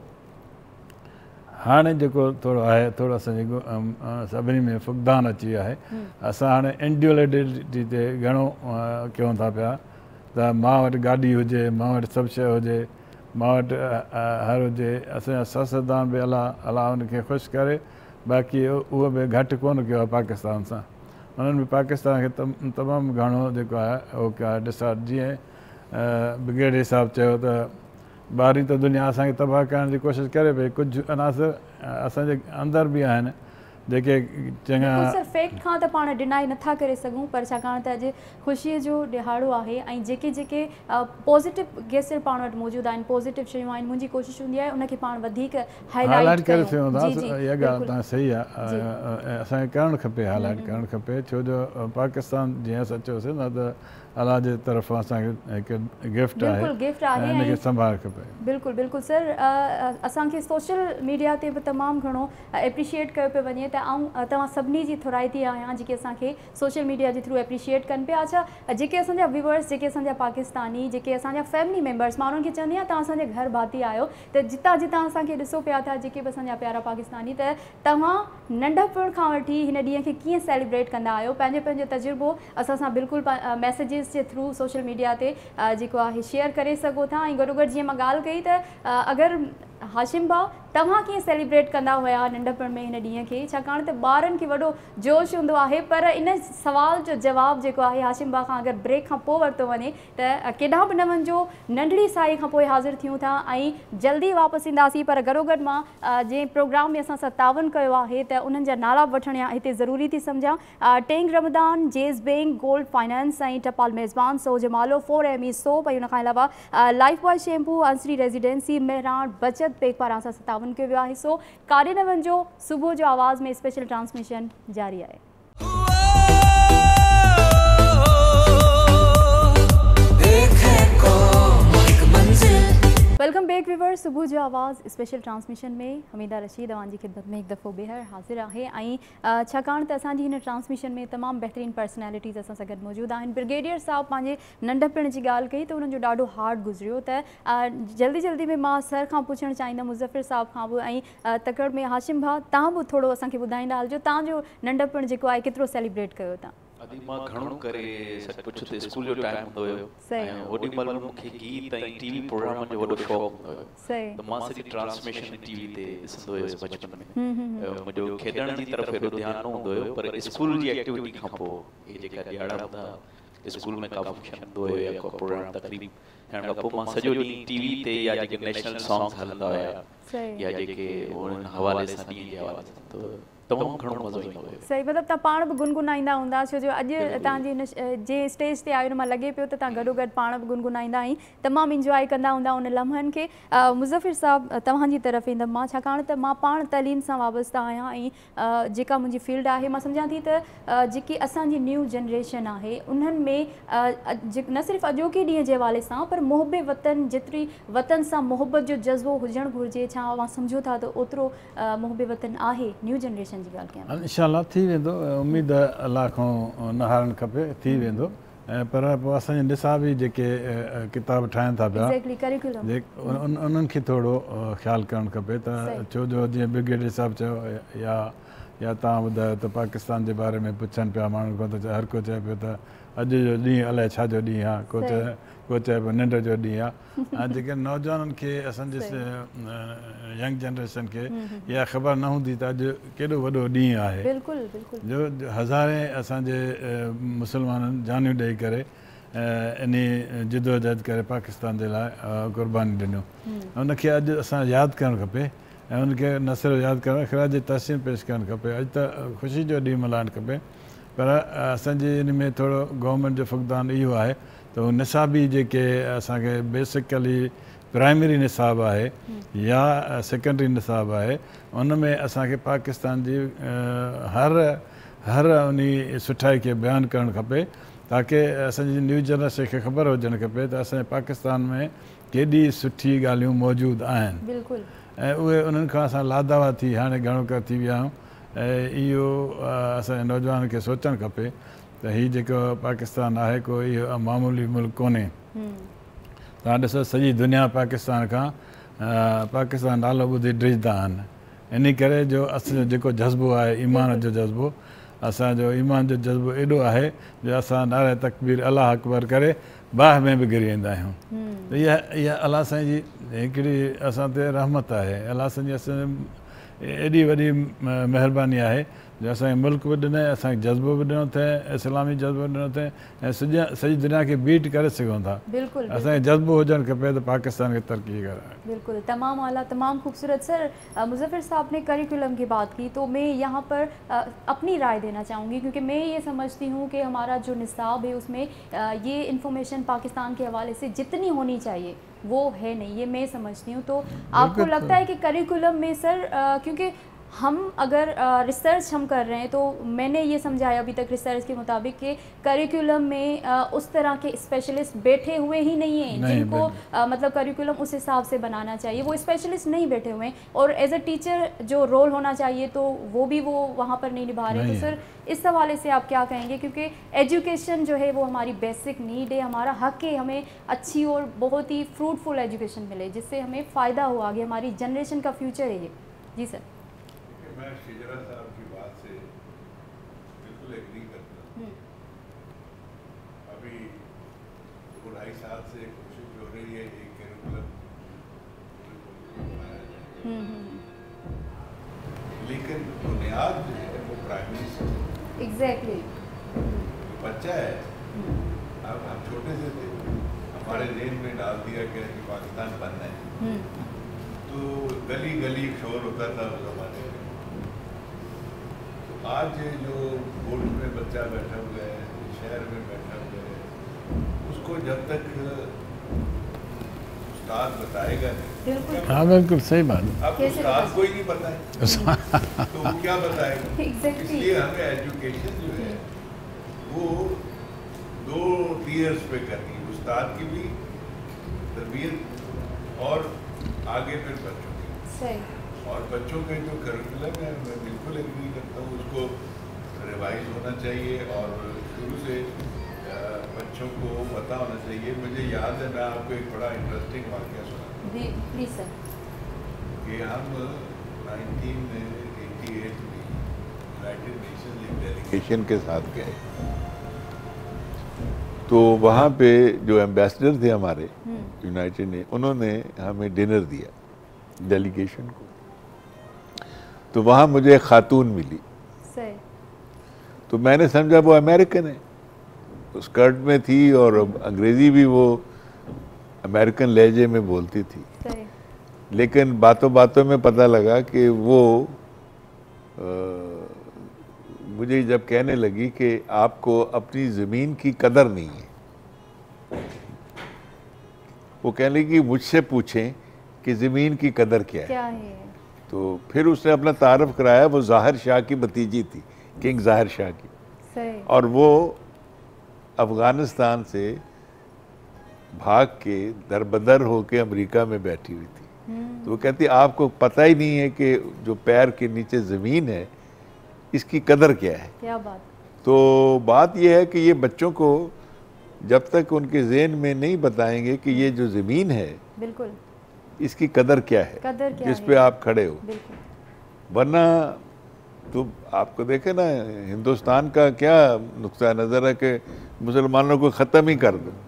हाणे जेको थोरो आहे, थोरो असांजे सभिनी में फुक़दान अची वियो आहे। असां हाणे इंडिविजुअलिटी ते घणो कयूं था पिया, त मां वटि गाॾी हुजे, मां वटि सभु शइ हुजे, मां वटि हर हुजे। असांजा सियासतदान बि अलाह हुनखे ख़ुशि करे, बाक़ी उहो बि घटि कोन कयो आहे पाकिस्तान सां। उन्हनि बि पाकिस्तान खे तमामु घणो जेको आहे उहो कयो आहे। ॾिसां जीअं ब्रिगेडियर साहिबु चयो त ॿाहिरीं त दुनिया असांखे तबाह करण जी कोशिशि करे पई, कुझु अनासर असांजे अंदरि बि आहिनि जेके चङा फैक्ट खां त पाण डिनाई नथा करे सघूं, पर छाकाणि त अॼु ख़ुशीअ जो ॾिहाड़ो आहे ऐं जेके जेके पॉज़िटिव गैसेस पाण वटि मौजूदु आहिनि, पॉज़िटिव शयूं आहिनि, मुंहिंजी कोशिशि हूंदी आहे उनखे पाण वधीक हाईलाइट करे सघूं था। इहा ॻाल्हि तव्हां सही आहे, असांखे करणु खपे, हाईलाइट करणु खपे, छो जो पाकिस्तान जीअं असां चयोसीं न त अलाह जे तरफ़ां असांखे हिकु गिफ्ट आहे, हिनखे संभालणु खपे। बिल्कुलु बिल्कुलु सर, असांखे सोशल मीडिया ते बि तमामु घणो एप्रिशिएट कयो पियो वञे, त आउं तव्हां सभिनी जी थोराइती आहियां जेके असांखे सोशल मीडिया जे थ्रू एप्रिशिएट कनि पिया। अच्छा, जेके असांजा व्यूअर्स, जेके असांजा पाकिस्तानी, जेके असांजा फैमिली मेंबर्स, माण्हुनि खे चवंदी आहियां तव्हां असांजे घर भाती आहियो, त जितां जितां असांखे ॾिसो पिया था जेके बि असांजा प्यारा पाकिस्तानी, त तव्हां नंढपण खां वठी हिन ॾींहं खे कीअं सेलिब्रेट कंदा आहियो, पंहिंजो पंहिंजो तजुर्बो असां सां बिल्कुलु मैसेजिस जे थ्रू सोशल मीडिया ते जेको आहे शेयर करे सघो था। ऐं गॾोगॾु जीअं मां ॻाल्हि कई त अगरि हाशिम भाउ तव्हां कीअं सेलिब्रेट कंदा हुआ नंढपण में हिन ॾींहं खे, छाकाणि त ॿारनि खे वॾो जोश हूंदो आहे, पर इन सवाल जो जवाबु जेको आहे हाशिम भाउ खां अगरि ब्रेक खां पोइ वरितो वञे त केॾांहुं बि न वञिजो, नंढड़ी साई खां पोइ हाज़िर थियूं था ऐं जल्दी वापसि ईंदासीं। पर गॾोगॾु मां जंहिं प्रोग्राम में असां सां तावन कयो आहे त उन्हनि जा नाला वठण हिते ज़रूरी थी सम्झां। टेंग रमदान, जेज़ बैंक, गोल्ड फाइनेंस ऐं टपाल मेज़बान, सो जमालो, 4ME सोप ऐं उनखां अलावा Lifebuoy shampoo, Ansari residency, Mehran बचत बैंक पारां असां सां तावन कयो वियो आहे। सो काॾे न वञिजो, सुबुह जो आवाज़ में स्पेशल ट्रांसमिशन जारी आहे। वेलकम बैक व्यूअर्स, सुबुह जो आवाज़ स्पेशल ट्रांसमिशन में हमीदा रशीद अवां जी खिदमत में हिकु दफ़ो ॿीहर हाज़िर आहे। ऐं छाकाणि त असांजी हिन ट्रांसमिशन में तमामु बहितरीनु पर्सनैलिटीज़ असां सां गॾु मौजूदु आहिनि। ब्रिगेडियर साहब पंहिंजे नंढपण जी ॻाल्हि कई त उन्हनि जो ॾाढो हार्ड गुज़रियो, त जल्दी जल्दी में मां सर खां पुछणु चाहींदमि, मुज़फ़िर साहब खां बि ऐं तकड़ में हाशिम भाउ तव्हां बि थोरो असांखे ॿुधाईंदा हलिजो तव्हांजो नंढपण जेको आहे केतिरो सेलिब्रेट कयो तव्हां? अदी मां घणो करे सचमुच ते स्कूल जो टाइम हूंदो हुयो ऐं ओॾी महिल मूंखे गीत ऐं टीवी प्रोग्राम जो वॾो शौक़ु हूंदो हुयो, त मां सॼी ट्रांसमिशन टीवी ते ॾिसंदो हुयुसि बचपन में। मुंहिंजो खेॾण जी तरफ़ हेॾो ध्यानु न हूंदो हुयो, पर स्कूल जी एक्टिविटी खां पोइ इहे जेका ॾियारा हूंदा स्कूल में का फंक्शन हूंदो हुयो या को प्रोग्राम तकरीब थियण खां पोइ मां सॼो ॾींहुं टीवी ते या जेके नेशनल सॉन्ग्स हलंदा हुया या जेके उन हवाले सां ॾींहं जे हवाले सां तमामु घणो मज़ो ईंदो हुयो। सही, मतिलबु तव्हां पाण बि गुनगुनाईंदा हूंदा, छो जो अॼु तव्हांजी हिन जंहिं स्टेज ते आयो मां लॻे पियो त तव्हां गॾोगॾु पाण बि गुनगुनाईंदा ऐं तमामु इंजॉय कंदा हूंदा उन लम्हनि खे। मुज़फ़िर साहब तव्हांजी तरफ़ ईंदमि मां, छाकाणि त मां पाण तइलीम सां वाबस्ता आहियां ऐं जेका मुंहिंजी फील्ड आहे मां सम्झां थी त जेकी असांजी न्यू जनरेशन आहे उन्हनि में न सिर्फ़ु अॼोके ॾींहं जे हवाले सां पर मुहबे वतन, जेतिरी वतन सां मुहबत जो जज़्बो हुजणु घुरिजे, छा अवां सम्झो था त ओतिरो मुहबे वतन आहे न्यू जनरेशन जी ॻाल्हि कयां? इंशाअल्लाह थी वेंदो, उमेद अलाह खां न हारणु खपे, थी वेंदो। ऐं पर पोइ असांजे निसाबी जेके किताब ठाहिनि था पिया उन्हनि खे थोरो ख़्यालु करणु खपे, त छो जो जीअं ब्रिगेडियर साहिबु चयो या तव्हां ॿुधायो त पाकिस्तान जे बारे में पुछनि पिया माण्हू को, त हर को चए पियो त अॼु जो ॾींहुं अलाए छा जो ॾींहुं आहे, को चए पियो निंड जो ॾींहुं आहे। ऐं जेके नौजवाननि खे असांजे यंग जनरेशन खे इहा ख़बर न हूंदी त अॼु केॾो वॾो ॾींहुं आहे जो हज़ारे असांजे मुस्लमाननि जानियूं ॾेई करे इन जिदोजहद करे पाकिस्तान जे लाइ क़ुर्बानी ॾिनियूं। उनखे अॼु असां यादि करणु खपे ऐं उनखे न सिर्फ़ु यादि करणु, ख़िराज तहसीन पेश करणु खपे। अॼु त ख़ुशी जो ॾींहुं मल्हाइणु खपे, पर असांजे इन में थोरो गवर्नमेंट जो फुक़दान इहो आहे त उहो निसाबी जेके असांखे बेसिकली प्राइमरी निसाब आहे या सेकेंडरी निसाब आहे उन में असांखे पाकिस्तान जी हर उन सुठाई खे बयानु करणु खपे, ताकी असांजी न्यू जनरेशन खे ख़बर हुजणु खपे त असांजे पाकिस्तान में केॾी सुठी ॻाल्हियूं मौजूदु आहिनि ऐं उहे उन्हनि खां असां लादावा थी हाणे घणो कर थी विया आहियूं। ऐं इहो असांजे नौजवाननि खे सोचणु खपे त हीउ जेको पाकिस्तान आहे को इहो मामूली मुल्क कोन्हे। तव्हां ॾिसो सॼी दुनिया पाकिस्तान खां पाकिस्तान नालो ॿुधी ड्रिजदा आहिनि, इन करे जो असांजो जेको जज़्बो आहे ईमान जो जज़्बो, असांजो ईमान जो जज़्बो एॾो आहे जो असां नारे तकबीर अलाह अकबर करे बाहि में बि घिरी वेंदा आहियूं। त इहा अलाह साईं जी हिकिड़ी असां ते रहमत आहे, अलाह साईं जी असांजे एॾी वॾी महिरबानी आहे जो असांखे मुल्क बि ॾिनई, असांखे जज़्बो बि ॾिनो अथई, इस्लामी जज़्बो ॾिनो अथई ऐं सॼी दुनिया खे बीट करे सघूं था। असांखे जज़्बो हुजणु खपे त पाकिस्तान खे तरक़ी कराए। बिल्कुल, तमाम आला, तमाम खूबसूरत। सर मुज़फ़िर साहब ने करिकुलम की बात की तो मैं यहाँ पर अपनी राय देना चाहूँगी, क्योंकि मैं ये समझती हूँ कि हमारा जो निसाब है उसमें ये इन्फॉर्मेशन पाकिस्तान के हवाले से जितनी होनी चाहिए वो है नहीं, ये मैं समझती हूँ। तो आपको लगता है कि करिकुलम में सर, क्योंकि हम अगर रिसर्च हम कर रहे हैं तो मैंने ये समझाया अभी तक रिसर्च के मुताबिक कि करिकुलम में उस तरह के स्पेशलिस्ट बैठे हुए ही नहीं हैं जिनको मतलब करिकुलम उस हिसाब से बनाना चाहिए, वो स्पेशलिस्ट नहीं बैठे हुए हैं और एज अ टीचर जो रोल होना चाहिए तो वो भी वो वहाँ पर नहीं निभा रहे। तो सर इस हवाले से आप क्या कहेंगे, क्योंकि एजुकेशन जो है वो हमारी बेसिक नीड है, हमारा हक है, हमें अच्छी और बहुत ही फ्रूटफुल एजुकेशन मिले जिससे हमें फ़ायदा हो आगे, हमारी जनरेशन का फ्यूचर है ये। जी सर। मैं शिजरा साहब की बात से बिल्कुल एग्री करता हूँ। अभी 2-2.5 साल से कोशिश हो रही है एक करिकुलम लेकिन बुनियाद जो है वो प्राइमरी से एग्जैक्टली बच्चा है। अब हम छोटे से थे, हमारे जेल में डाल दिया गया कि पाकिस्तान बनना है, तो गली गली शोर होता था उस जमाने में। तो आज जो बोर्ड में बच्चा बैठा हुआ है, शहर में बैठा हुआ है, उसको जब तक उस्ताद बताएगा नहीं। हाँ बिल्कुल सही बात। अब उस्ताद कोई नहीं बताए तो वो क्या बताएगा? इसलिए हमें एजुकेशन जो है वो 2 टीयर्स पे करनी है, उस्ताद की भी तरबियत और आगे फिर बच्चों की। और बच्चों के जो करिकुलम है मैं बिल्कुल एग्री करता हूँ, उसको रिवाइज होना चाहिए और शुरू से बच्चों को पता होना चाहिए। मुझे याद है, मैं आपको एक बड़ा इंटरेस्टिंग वाक़या सुना प्लीज सर, कि हम 1988 में यूनाइटेड नेशंस एक डेलीगेशन के साथ गए, तो वहाँ पे जो एम्बेसडर थे हमारे यूनाइटेड ने, उन्होंने हमें डिनर दिया डेलीगेशन को। तो वहाँ मुझे एक खातून मिली, तो मैंने समझा वो अमेरिकन है, स्कर्ट में थी और अंग्रेज़ी भी वो अमेरिकन लहजे में बोलती थी। लेकिन बातों बातों में पता लगा कि वो मुझे जब कहने लगी कि आपको अपनी ज़मीन की कदर नहीं है, वो कहने लगी मुझसे पूछें कि ज़मीन की कदर क्या है। तो फिर उसने अपना तारफ़ कराया, वो ज़ाहिर शाह की भतीजी थी, किंग ज़ाहिर शाह की, और वो अफ़गानिस्तान से भाग के दरबदर होके अमेरिका में बैठी हुई थी। तो वो कहती आपको पता ही नहीं है कि जो पैर के नीचे ज़मीन है इसकी कदर क्या है। क्या बात। तो बात यह है कि ये बच्चों को जब तक उनके ज़हन में नहीं बताएंगे कि ये जो ज़मीन है बिल्कुल इसकी कदर क्या है, जिस पे आप खड़े हो, वरना तो आपको देखे ना हिंदुस्तान का क्या नुक्ता नज़र है कि मुसलमानों को ख़त्म ही कर दो।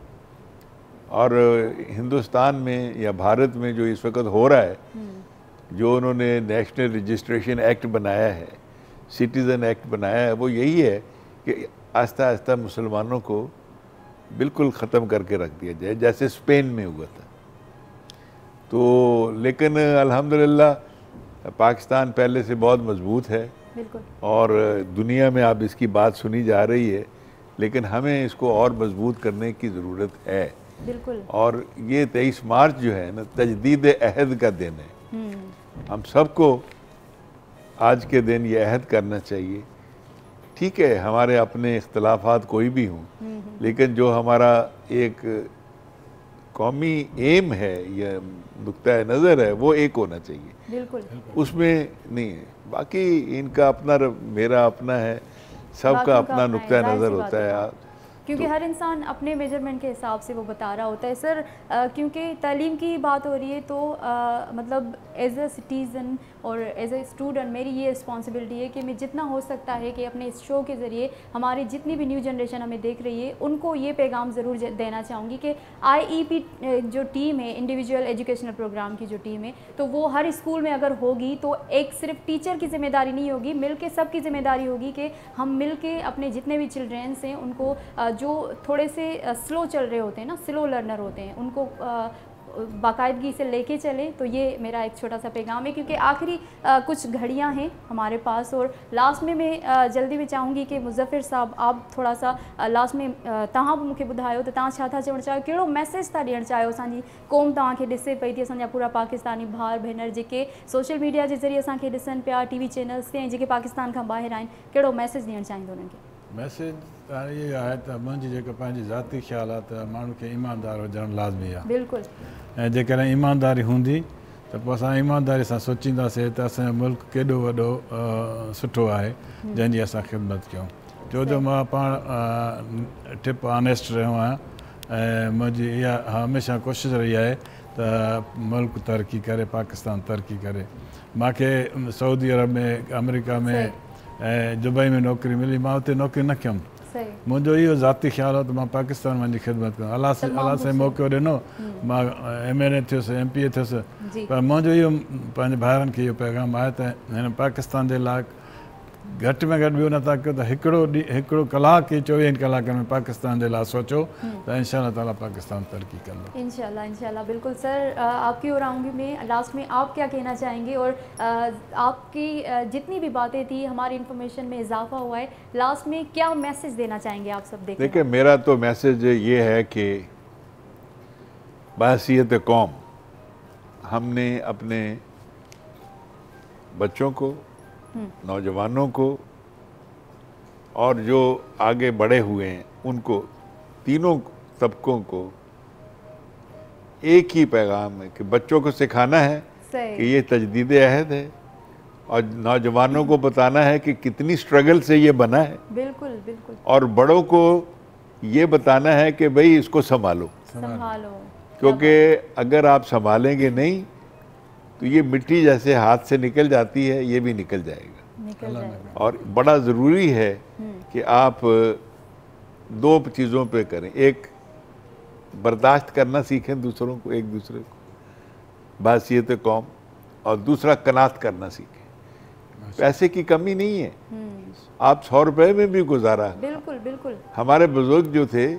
और हिंदुस्तान में या भारत में जो इस वक्त हो रहा है, जो उन्होंने नेशनल रजिस्ट्रेशन एक्ट बनाया है, सिटीज़न एक्ट बनाया है, वो यही है कि आहिस्ता आहिस्ता मुसलमानों को बिल्कुल ख़त्म करके रख दिया जाए, जैसे स्पेन में हुआ था। तो लेकिन अल्हम्दुलिल्लाह पाकिस्तान पहले से बहुत मजबूत है और दुनिया में अब इसकी बात सुनी जा रही है, लेकिन हमें इसको और मजबूत करने की ज़रूरत है। बिल्कुल। और ये 23 मार्च जो है ना, तजदीद अहद का दिन है। हम सबको आज के दिन ये अहद करना चाहिए। ठीक है, हमारे अपने इख्तलाफात कोई भी हों, लेकिन जो हमारा एक कौमी एम है या नुक्ता नज़र है वो एक होना चाहिए। बिल्कुल। उसमें नहीं है, बाकी इनका अपना मेरा अपना है, सबका अपना नुक्ता नज़र होता है, क्योंकि हर इंसान अपने मेजरमेंट के हिसाब से वो बता रहा होता है। सर क्योंकि तालीम की बात हो रही है तो मतलब एज अ सिटीज़न और एज अ स्टूडेंट मेरी ये रिस्पॉन्सिबिलिटी है कि मैं जितना हो सकता है कि अपने इस शो के ज़रिए हमारी जितनी भी न्यू जनरेशन हमें देख रही है उनको ये पैगाम ज़रूर देना चाहूँगी कि IEP जो टीम है, इंडिविजुअल एजुकेशनल प्रोग्राम की जो टीम है, तो वो हर स्कूल में अगर होगी तो एक सिर्फ टीचर की ज़िम्मेदारी नहीं होगी, मिल के सबकी ज़िम्मेदारी होगी कि हम मिल के अपने जितने भी चिल्ड्रेंस हैं उनको जो थोड़े से स्लो चल रहे होते हैं ना, स्लो लर्नर होते हैं, उनको बाकायदगी से लेके चले। तो ये मेरा एक छोटा सा पैगाम है, क्योंकि आखिरी कुछ घड़ियां हैं हमारे पास। और लास्ट में मैं जल्दी में चाहूँगी कि मुज़फ़्फ़र साहब आप थोड़ा सा लास्ट में तव्हां बि मूंखे ॿुधायो त तव्हां छा था चवणु चाहियो, कहिड़ो मैसेज था ॾियणु चाहियो असांजी क़ौम तव्हांखे ॾिसे पई थी, असांजा पूरा पाकिस्तानी भाउर भेनर जेके सोशल मीडिया जे ज़रिए असांखे ॾिसनि पिया, TV चैनल्स ते, ऐं जेके पाकिस्तान खां ॿाहिरि आहिनि, कहिड़ो मैसेज ॾियणु चाहींदो उन्हनि खे? मैसेज ये आहे त मुंहिंजी जेका पंहिंजी ज़ाती ख़्याल आहे त माण्हू खे ईमानदार हुजणु लाज़मी आहे। बिल्कुलु। ऐं जेकॾहिं ईमानदारी हूंदी त पोइ असां ईमानदारी सां सोचींदासीं त असांजो मुल्क केॾो वॾो सुठो आहे जंहिंजी असां ख़िदमत कयूं। छो जो मां पाण टिप ऑनेस्ट रहियो आहियां ऐं मुंहिंजी इहा हमेशह कोशिशि रही आहे त मुल्क तरक़ी करे, पाकिस्तान तरक़ी करे। मूंखे सऊदी अरब में, अमेरिका में ऐं दुबई में नौकरी मिली, मां हुते नौकरी न कयुमि। मुंहिंजो इहो ज़ाती ख़्यालु आहे त मां पाकिस्तान वञी ख़िदमत कयां। अलाह साईं मौक़ो ॾिनो, मां MNA थियुसि, MPA थियुसि, पर मुंहिंजो इहो पंहिंजे भाइरनि खे इहो पैगाम आहे त हिन पाकिस्तान जे लाइ घटि में घटि ॿियो नथा कयो त हिकिड़ो कलाक ई 24 कलाकनि में पाकिस्तान जे लाइ सोचो त इंशाअल्लाह ताला पाकिस्तान तरक्की कंदो। इंशाअल्लाह बिल्कुल। सर आपकी ओर आऊँगी मैं, लास्ट में आप क्या कहना चाहेंगे और आपकी जितनी भी बातें थी हमारी इन्फॉर्मेशन में इजाफा हुआ है, लास्ट में क्या मैसेज देना चाहेंगे आप सब? देखिए मेरा तो मैसेज ये है कि बहसीयत कौम हमने अपने बच्चों को, नौजवानों को और जो आगे बढ़े हुए हैं उनको, तीनों तबकों को एक ही पैगाम है कि बच्चों को सिखाना है कि ये तजदीद अहद है और नौजवानों को बताना है कि कितनी स्ट्रगल से ये बना है। बिल्कुल बिल्कुल। और बड़ों को ये बताना है कि भाई इसको संभालो, क्योंकि अगर आप संभालेंगे नहीं तो ये मिट्टी जैसे हाथ से निकल जाती है, ये भी निकल जाएगा। और बड़ा ज़रूरी है कि आप दो चीज़ों पे करें, एक बर्दाश्त करना सीखें दूसरों को, एक दूसरे को, बहसीयत कौम, और दूसरा कनात करना सीखें। पैसे की कमी नहीं है, आप 100 रुपए में भी गुजारा। बिल्कुल बिल्कुल। हमारे बुजुर्ग जो थे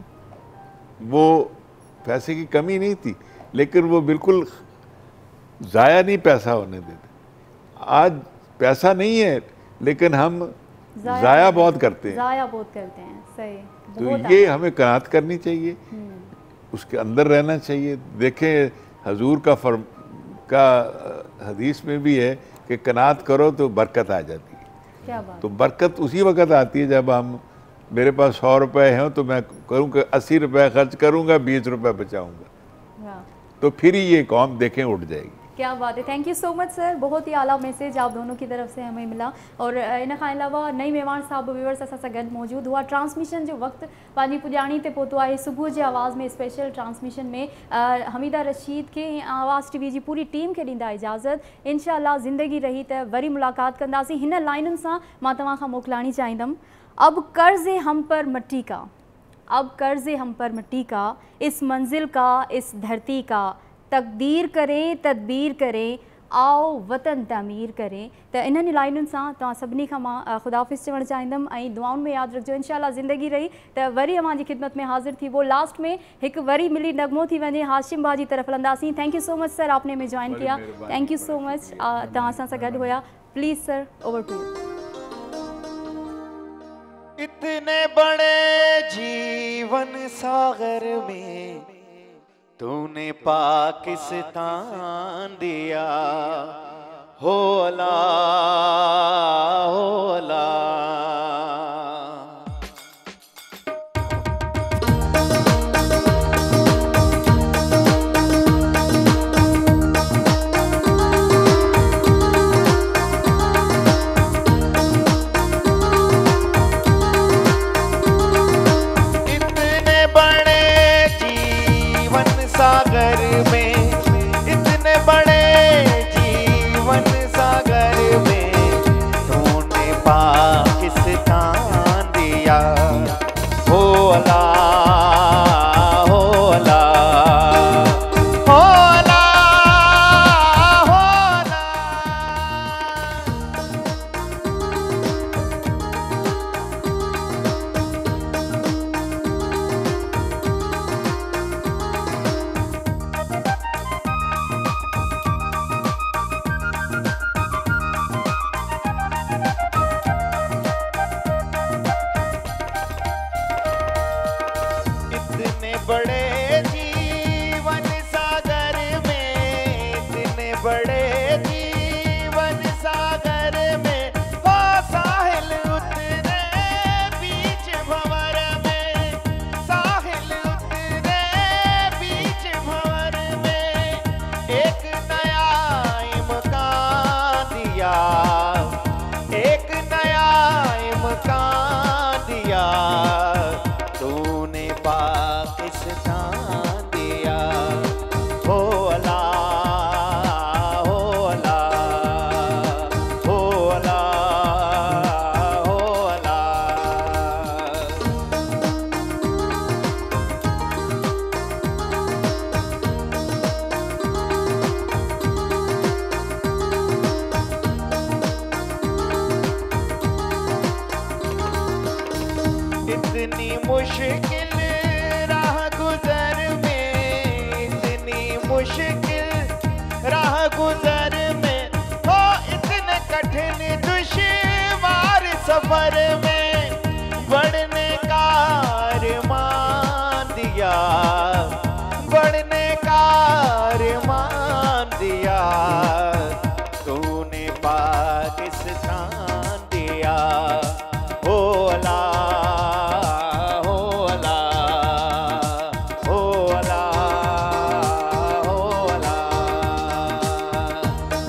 वो पैसे की कमी नहीं थी, लेकिन वो बिल्कुल ज़ाया नहीं पैसा होने देते। आज पैसा नहीं है लेकिन हम ज़ाया बहुत करते हैं। सही। तो ये हमें कनात करनी चाहिए, उसके अंदर रहना चाहिए। देखें हजूर का हदीस में भी है कि कनात करो तो बरकत आ जाती है। क्या बात? तो बरकत उसी वक़्त आती है जब हम, मेरे पास 100 रुपए हैं तो मैं करूँगा 80 रुपए खर्च करूँगा, 20 रुपए बचाऊँगा, तो फिर ही ये कौम देखें उठ जाएगी। क्या बात है। Thank you so much sir, बहुत ही आला मैसेज आप दोनों की तरफ से हमें मिला। और इन खां अलावा नई मेहमान साहब व्यूअर्स असां सां गॾु मौजूद हुआ। ट्रांसमिशन जो वक़्तु पंहिंजी पुॼाणी ते पहुतो आहे। सुबुह जे आवाज़ में स्पेशल ट्रांसमिशन में हमीदा रशीद खे आवाज़ टीवी जी पूरी टीम खे ॾींदा इजाज़त। इंशाअल्लाह ज़िंदगी रही त वरी मुलाक़ात कंदासीं। हिन लाइनुनि सां मां तव्हां खां मोकिलाइणी चाहींदमि, अब कर्ज़े हम पर मट्टी का, अब कर्ज़े हम पर मट्टी का, इस मंजिल का, इस धरती का, तकदीर करें तदबीर करें, आओ वतन तामीर करें। तो इन्हनि लाइनुनि सां तव्हां सभिनी खां मां ख़ुदाफ़िज़ चवणु चाहींदमि ऐं दुआउनि में यादि रखिजो। इंशाअल्लाह ज़िंदगी रही त वरी अव्हांजी ख़िदमत में हाज़िर थी वो। लास्ट में हिकु वरी मिली नगमो थी वञे, हाशिम भाउ जी तरफ़ हलंदासीं। Thank you so much sir, आपने में ज्वाइन किया। थैंक यू सो मच, तव्हां असां सां गॾु हुया। Please sir, over to you. इतने बड़े जीवन सागर में तूने पाकिस्तान दिया, हो अला हो अला। इतने बड़े जीवन सागर में, इतने बड़े जीवन सागर में तूने पाकिस्तान सफर में बढ़ने का अरमान दिया, बढ़ने का अरमान दिया, तूने पाकिस्तान दिया। ओ अल्लाह, ओ अल्लाह, ओ अल्लाह, ओ अल्लाह।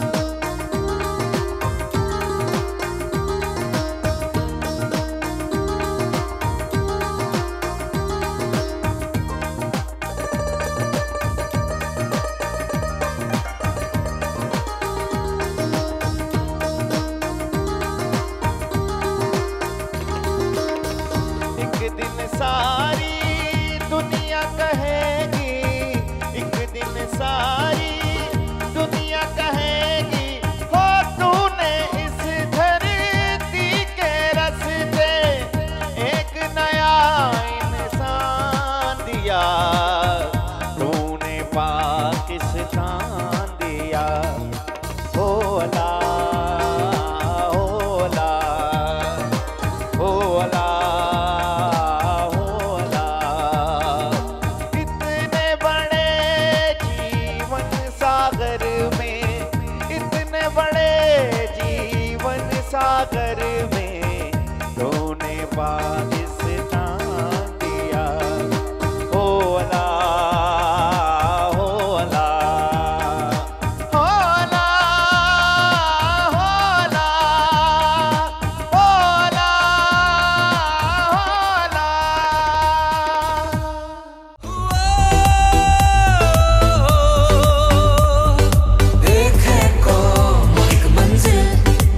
एक दिन सारी दुनिया कहेगी, एक दिन सारी दुनिया कहेगी, हो तूने इस धरती के रस्ते एक नया इंसान दिया।